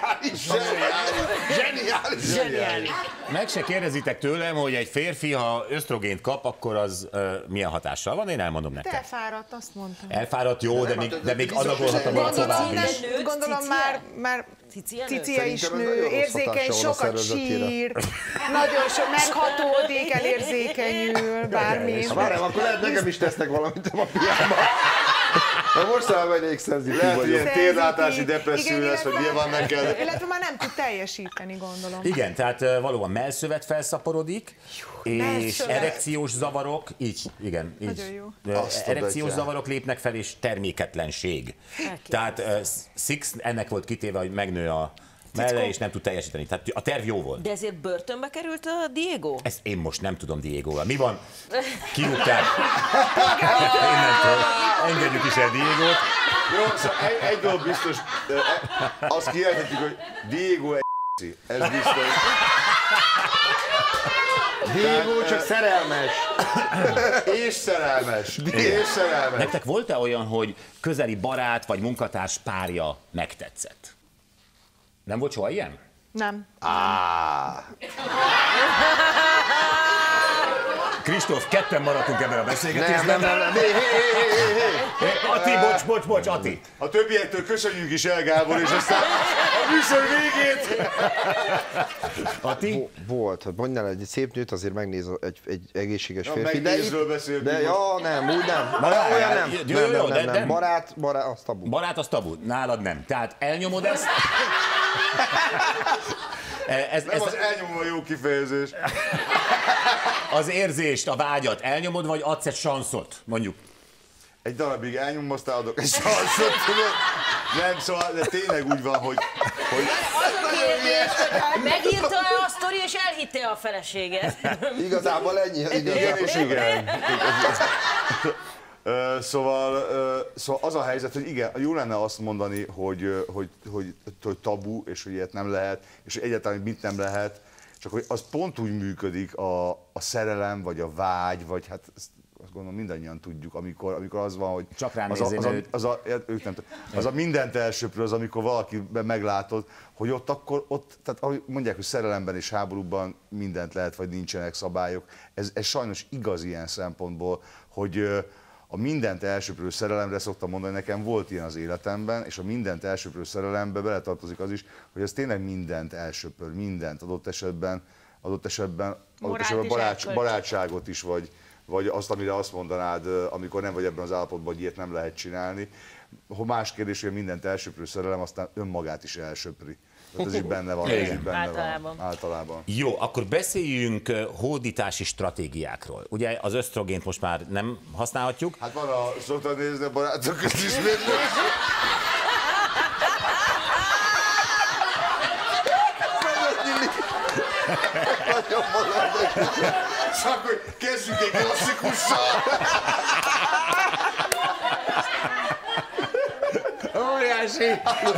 Zseniális. Meg se kérdezitek tőlem, hogy egy férfi, ha ösztrogént kap, akkor az milyen hatással van, én elmondom nektek. De elfáradt, azt mondtam. Elfáradt, jó, de még adagolhatom volna tovább is. Gondolom már cicia is nő, érzékeny, sokat sír, nagyon sok, meghatódik, elérzékenyül, bármi. Várjál, akkor lehet nekem is tesznek valamit a piába. Na mostanában elég szenzitív Lehet, hogy ilyen vagyok. térlátási depresszió lesz, hogy milyen van neked. Illetve már nem tud teljesíteni, gondolom. Igen, tehát valóban mellszövet felszaporodik, és erekciós zavarok, igen, Nagyon jó. erekciós zavarok lépnek fel, és terméketlenség. Tehát Six ennek volt kitéve, hogy megnő a melle, és nem tud teljesíteni. Tehát a terv jó volt. De ezért börtönbe került a Diego? Ezt én most nem tudom Diegóval. Mi van? Kirúgták. Innentől engedjük is el Diegót. Jó, szóval egy dolog biztos, azt kijelenthetjük, hogy Diego egy Ez biztos. Diego csak szerelmes. És szerelmes. És szerelmes. Nektek volt-e olyan, hogy közeli barát vagy munkatárs párja megtetszett? Nem volt soha ilyen? Nem. Kristóf, ketten maradtunk ebben a beszélgetésben. Nem. Ati, bocs, Ati. A többiektől köszönjük is el, Gábor, és aztán a műsor végét. Ati? Volt, hogy mondjál egy szép nőt, azért megnéz egy egészséges férfi. Megnézről beszélünk. De ja, nem, úgy nem. Olyan nem. Barát, az tabu. Barát az tabu, nálad nem. Tehát elnyomod ezt? Nem az elnyomó a jó kifejezés. Az érzést, a vágyat elnyomod, vagy adsz egy sanszot, mondjuk? Egy darabig elnyomom, aztán adok egy sanszot, tudod? Nem, szóval, de tényleg úgy van, hogy... Az a kérdés, hogy megírta-e a sztori, és elhitte a feleséget? Igazából ennyi. Igen és igen. Szóval az a helyzet, hogy igen, jó lenne azt mondani, hogy tabu, és hogy ilyet nem lehet, és hogy egyáltalán mit nem lehet, csak hogy az pont úgy működik a szerelem, vagy a vágy, vagy hát azt gondolom mindannyian tudjuk, amikor az van, hogy csak rám nézni, az a mindent elsöprő, az, amikor valakiben meglátod, hogy ott, tehát ahogy mondják, hogy szerelemben és háborúban mindent lehet, vagy nincsenek szabályok. Ez sajnos igaz ilyen szempontból, hogy a mindent elsöprő szerelemre szoktam mondani, nekem volt ilyen az életemben, és a mindent elsöprő szerelembe beletartozik az is, hogy ez tényleg mindent elsöpör, mindent adott esetben barátságot is, vagy azt, amire azt mondanád, amikor nem vagy ebben az állapotban, hogy ilyet nem lehet csinálni. Más kérdés, hogy mindent elsöprő szerelem aztán önmagát is elsöpri. Ez is benne van, általában. Jó, akkor beszéljünk hódítási stratégiákról. Ugye az ösztrogént most már nem használhatjuk. Hát van szoktad nézni a barátok közt ismétlés. Csak hogy kezdjük egy klasszikussal. Óriási!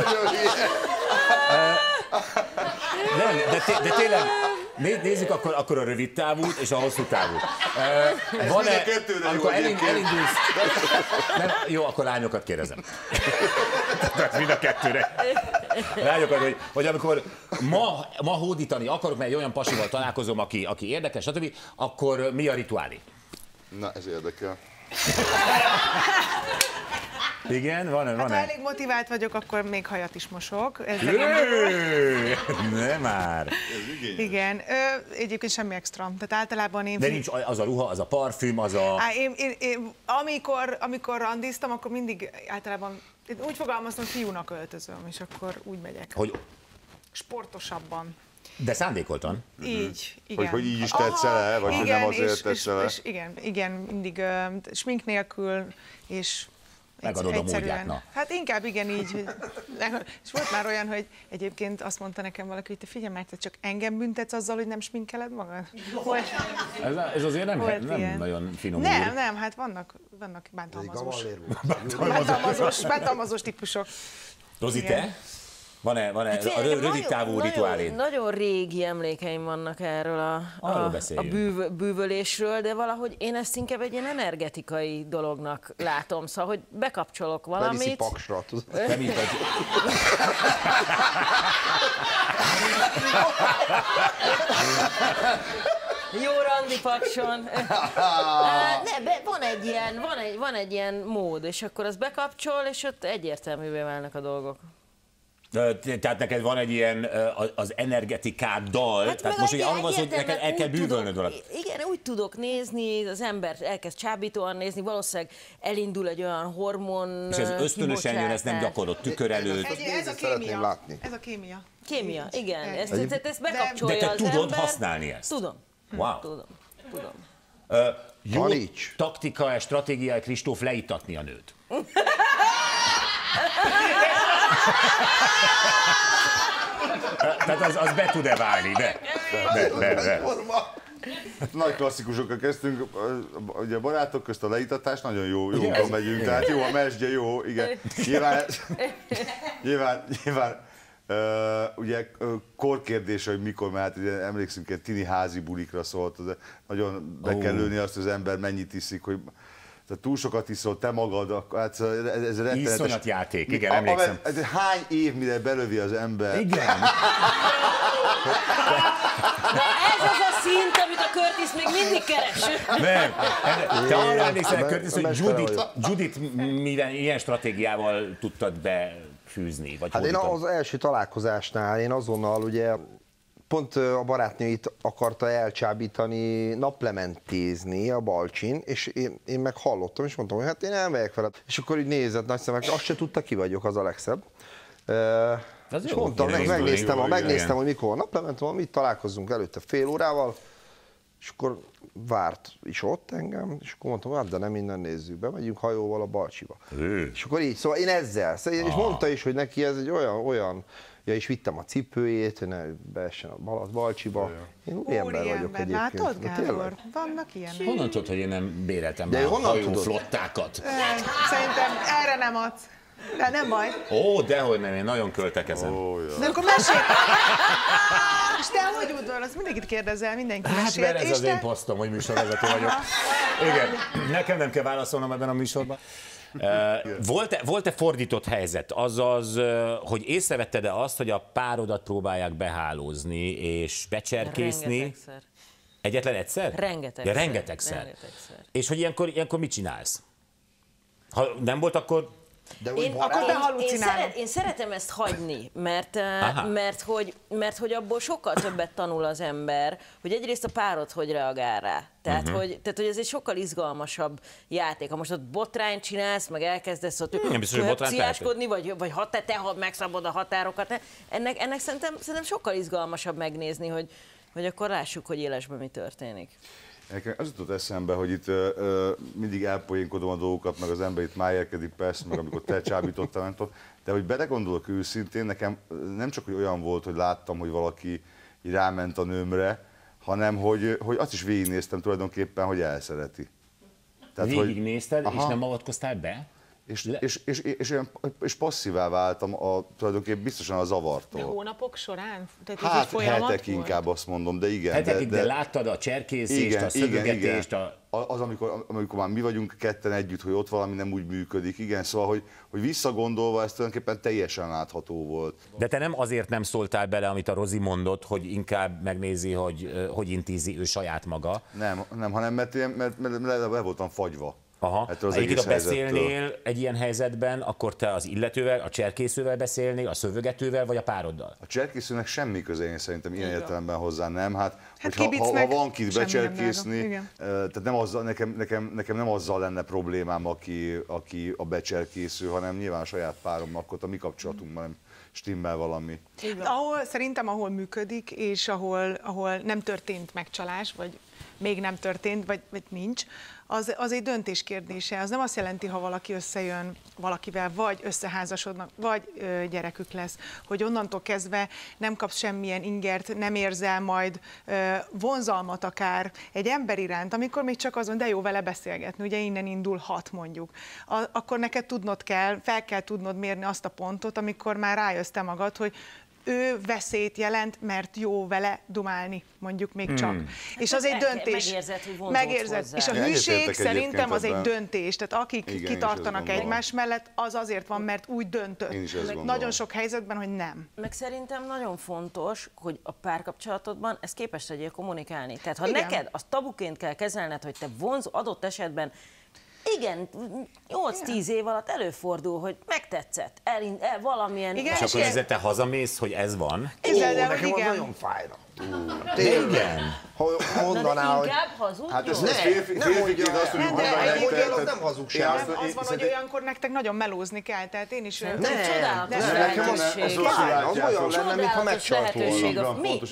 De tényleg, nézzük akkor a rövid távút és a hosszú távút. Van-e, amikor elindulsz... Jó, akkor lányokat kérdezem. Mind a kettőre. Lányokat, hogy amikor ma hódítani akarok, mert egy olyan pasival találkozom, aki érdekes, stb., akkor mi a rituálé? Na, ez érdekel. Igen, van-e? Ha elég motivált vagyok, akkor még hajat is mosok. Nem már. Igen, egyébként semmi extra. Tehát általában én... De nincs az a ruha, az a parfüm, az a... Amikor randiztam, akkor mindig általában úgy fogalmaztam, hogy fiúnak öltözöm, és akkor úgy megyek. Hogy... Sportosabban. De szándékoltan? Így, igen. Hogy így is tetszele, vagy hogy nem azért tetszele? Igen, mindig smink nélkül, és megadod a módját, na. Hát inkább igen így. És volt már olyan, hogy egyébként azt mondta nekem valaki, hogy te figyelj már, te csak engem büntetsz azzal, hogy nem sminkeled magad? Ez azért nem nagyon finom úr. Nem, hát vannak bántalmazós típusok. Rozi, te? Van-e a rövid távú rituáléd? Nagyon régi emlékeim vannak erről a bűvölésről, de valahogy én ezt inkább egy ilyen energetikai dolognak látom. Szóval, hogy bekapcsolok valamit. Beviszi paksra, tudod. Jó randi pakson. Van egy ilyen mód, és akkor az bekapcsol, és ott egyértelművé válnak a dolgok. Tehát neked van egy ilyen az energetikáddal, hát tehát most ugye arról van, hogy neked el kell bűvölnöd valaki. Igen, úgy tudok nézni, az ember elkezd csábítóan nézni, valószínűleg elindul egy olyan hormon. És ez ösztönösen jön, ezt nem gyakorlod tükör előtt. Ez a kémia. Ez a kémia. Kémia, igen. Ezt bekapcsolja de te az tudod ember. használni ezt? Tudom. Wow. Tudom. Jó taktika, stratégia, Kristóf, leittatni a nőt. Tehát az be tud-e válni, de. Nagy klasszikusokkal kezdtünk, ugye a barátok közt a leítatás, nagyon jóban megyünk, tehát jó a mesdje, jó, igen. Nyilván Ugye korkérdése, hogy mikor, mert hát ugye emlékszünk, hogy tini házi bulikra szólt, nagyon be kell lőni azt, az ember mennyit iszik, hogy tehát túl sokat iszol, te magad, hát ez rettenetes. Iszonyat játék, igen, emlékszem. Hány év, mire belövi az ember? Igen. Na ez az a szint, amit a Curtis még mindig keres. Nem. Te arra emlékszel, Curtis, hogy Judit ilyen stratégiával tudtad befűzni? Vagy hát én az első találkozásnál, én azonnal ugye pont a barátnőit akarta elcsábítani naplementézni a Balcsin, és én meg hallottam, és mondtam, hogy hát én elmegyek veled. És akkor így nézett nagy szemek, azt se tudta, ki vagyok, az a legszebb. És jó, mondtam, megnéztem, hogy mikor a naplement van, mit találkozzunk előtte fél órával, és akkor várt is ott engem, és akkor mondtam, hát de nem innen nézzük be, megyünk hajóval a Balcsiba. És akkor így, szóval én ezzel, és mondta is, hogy neki ez egy olyan ja, és vittem a cipőjét, hogy ne beessen a Balcsiba. Én új ember vagyok egyébként. Látod, Gábor? Vannak ilyenek. Honnan tudod, hogy én nem béreltem már hajóflottákat? Szerintem erre nem adsz. De nem baj. Ó, dehogy nem, én nagyon költekezem. De akkor mesélj! És te hogy udvarolsz? Mindenkit kérdezel, mindenki mesél. Hát mert ez az én posztom, hogy műsorvezető vagyok. Igen, nekem nem kell válaszolnom ebben a műsorban. Volt-e fordított helyzet? Azaz, hogy észrevetted-e azt, hogy a párodat próbálják behálózni és becserkészni? Rengetegszer. Egyetlen egyszer? Rengetegszer. Ja, rengetegszer. És hogy ilyenkor mit csinálsz? Ha nem volt, akkor... Én szeretem ezt hagyni, mert hogy abból sokkal többet tanul az ember, hogy egyrészt a párod hogy reagál rá. Tehát, hogy ez egy sokkal izgalmasabb játék. Ha most ott botrányt csinálsz, meg elkezdesz ott ciáskodni, vagy ha te megszabod a határokat, ennek szerintem sokkal izgalmasabb megnézni, hogy akkor lássuk, hogy élesben mi történik. Nekem az jutott eszembe, hogy itt mindig elpoénkodom a dolgokat, meg az ember itt májérkedik persze, meg amikor te csábítottál, nem tudom, de hogy belegondolok őszintén, nekem nem csak hogy olyan volt, hogy láttam, hogy valaki így ráment a nőmre, hanem hogy azt is végignéztem tulajdonképpen, hogy elszereti. Végignézted, és nem avatkoztál be? És passzívá váltam tulajdonképpen biztosan a zavartól. De hónapok során? Tehát hát hetek inkább azt mondom, de igen. Hetekig, de láttad a cserkészést, a szövegetést, az, amikor már mi vagyunk ketten együtt, hogy ott valami nem úgy működik, igen, szóval, hogy visszagondolva ez tulajdonképpen teljesen látható volt. De te nem azért nem szóltál bele, amit a Rozi mondott, hogy inkább megnézi, hogy intézi ő saját maga? Nem, hanem mert le voltam fagyva. Aha, ha beszélnél egy ilyen helyzetben, akkor te az illetővel, a cserkészővel beszélnél, a szövögetővel, vagy a pároddal? A cserkészőnek semmi köze én szerintem ilyen értelemben hozzá nem. Hát ha van kit becserkészni, tehát nem azzal, nekem nem azzal lenne problémám, aki a becserkésző, hanem nyilván a saját páromnak, akkor a mi kapcsolatunkban nem stimmel valami. Szerintem ahol működik, és ahol nem történt megcsalás, vagy még nem történt, vagy nincs, az egy döntés kérdése. Az nem azt jelenti, ha valaki összejön valakivel, vagy összeházasodnak, vagy gyerekük lesz, hogy onnantól kezdve nem kapsz semmilyen ingert, nem érzel majd vonzalmat akár egy ember iránt, amikor még csak azon, de jó vele beszélgetni, ugye innen indulhat mondjuk. Akkor neked fel kell tudnod mérni azt a pontot, amikor már rájössz te magad, hogy ő veszélyt jelent, mert jó vele dumálni, mondjuk még csak. És az egy döntés. Megérzed. És a hűség szerintem az egy döntés. Tehát akik kitartanak egymás mellett, az azért van, mert úgy döntött. Nagyon sok helyzetben, hogy nem. Meg szerintem nagyon fontos, hogy a párkapcsolatodban ezt képes legyél kommunikálni. Tehát ha neked azt tabuként kell kezelned, hogy te vonzó adott esetben, igen, 8-10 év alatt előfordul, megtetszett, valamilyen... Igen, és akkor te hazamész, hogy ez van? Nekem az nagyon fájna. Igen. Ha mondaná, hogy... Inkább hazudjon? Hát ez férfiként azt tudjuk mondani, hogy az nem hazugság. Az van, hogy olyankor nektek nagyon melózni kell, tehát én is... Nekem az olyan lenne, mintha megcsalt volna.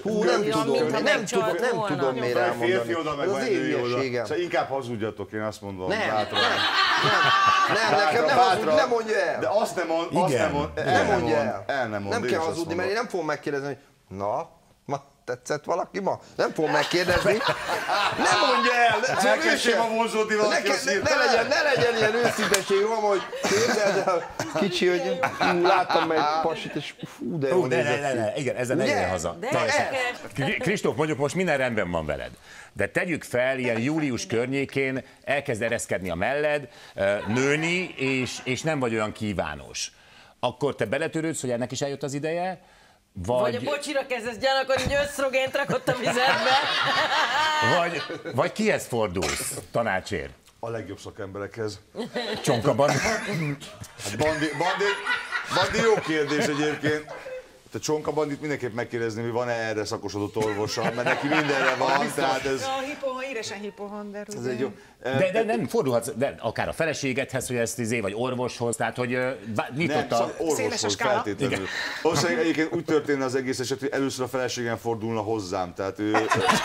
Nem tudom miért elmondani. Férfi oda, meg vagy női oda. Szóval inkább hazudjatok, én azt mondom. Nem, nekem nem hazudj, nem mondja el. De azt nem mond, nem mondja el. El nem mond. Nem kell hazudni, mert én nem fogom megkérdezni, hogy na, Ma tetszett valaki ma? Nem fogom megkérdezni. Nem mondja el! Elkezdtem a vonzódni valaki ne legyen ilyen őszintesség, hogy képzeld el, kicsi, hogy láttam meg egy pasit, és fú, de jól nézett ki. Igen, ezzel ne jöjjön haza. Kristóf, mondjuk most minden rendben van veled. De tegyük fel, ilyen július környékén elkezd ereszkedni a melled, nőni, és nem vagy olyan kívános. Akkor te beletörődsz, hogy ennek is eljött az ideje? Vagy a bocsira kezdesz gyanakodni, hogy ösztrogént rakott a vizedbe. Vagy kihez fordulsz tanácsért? A legjobb szakemberekhez. Csonka Bandi. Hát Bandi jó kérdés egyébként. A Csonka Bandit mindenképp megkérdezni, hogy van-e erre szakosodott orvosa, mert neki mindenre van, tehát ez... Íresen hipohonder. Ez egy jó... De nem fordulhatsz, de akár a feleségedhez, hogy ezt vagy orvoshoz, tehát hogy nyitott a... orvoshoz feltétlenül. Valószínűleg egyébként úgy történne az egész eset, hogy először a feleségem fordulna hozzám, tehát ő...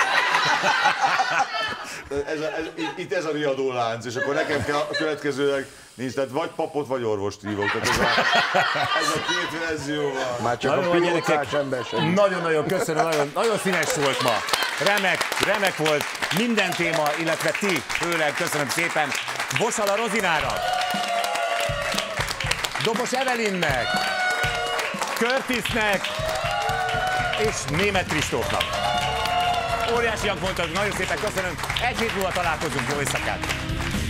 Itt ez a riadólánc, és akkor nekem kell a következőleg nincs, tehát vagy papot, vagy orvost hívok. Tehát ez a két verzió van. Már csak a pilótás ember sem. Nagyon-nagyon köszönöm, nagyon színes volt ma. Remek volt minden téma, illetve ti, főleg köszönöm szépen. Bosala Rozinára, Dobos Evelinnek, Curtisnek és Németh Kristófnak. Óriásiak voltak, nagyon szépen köszönöm. Egy hét múlva találkozunk, jó éjszakát!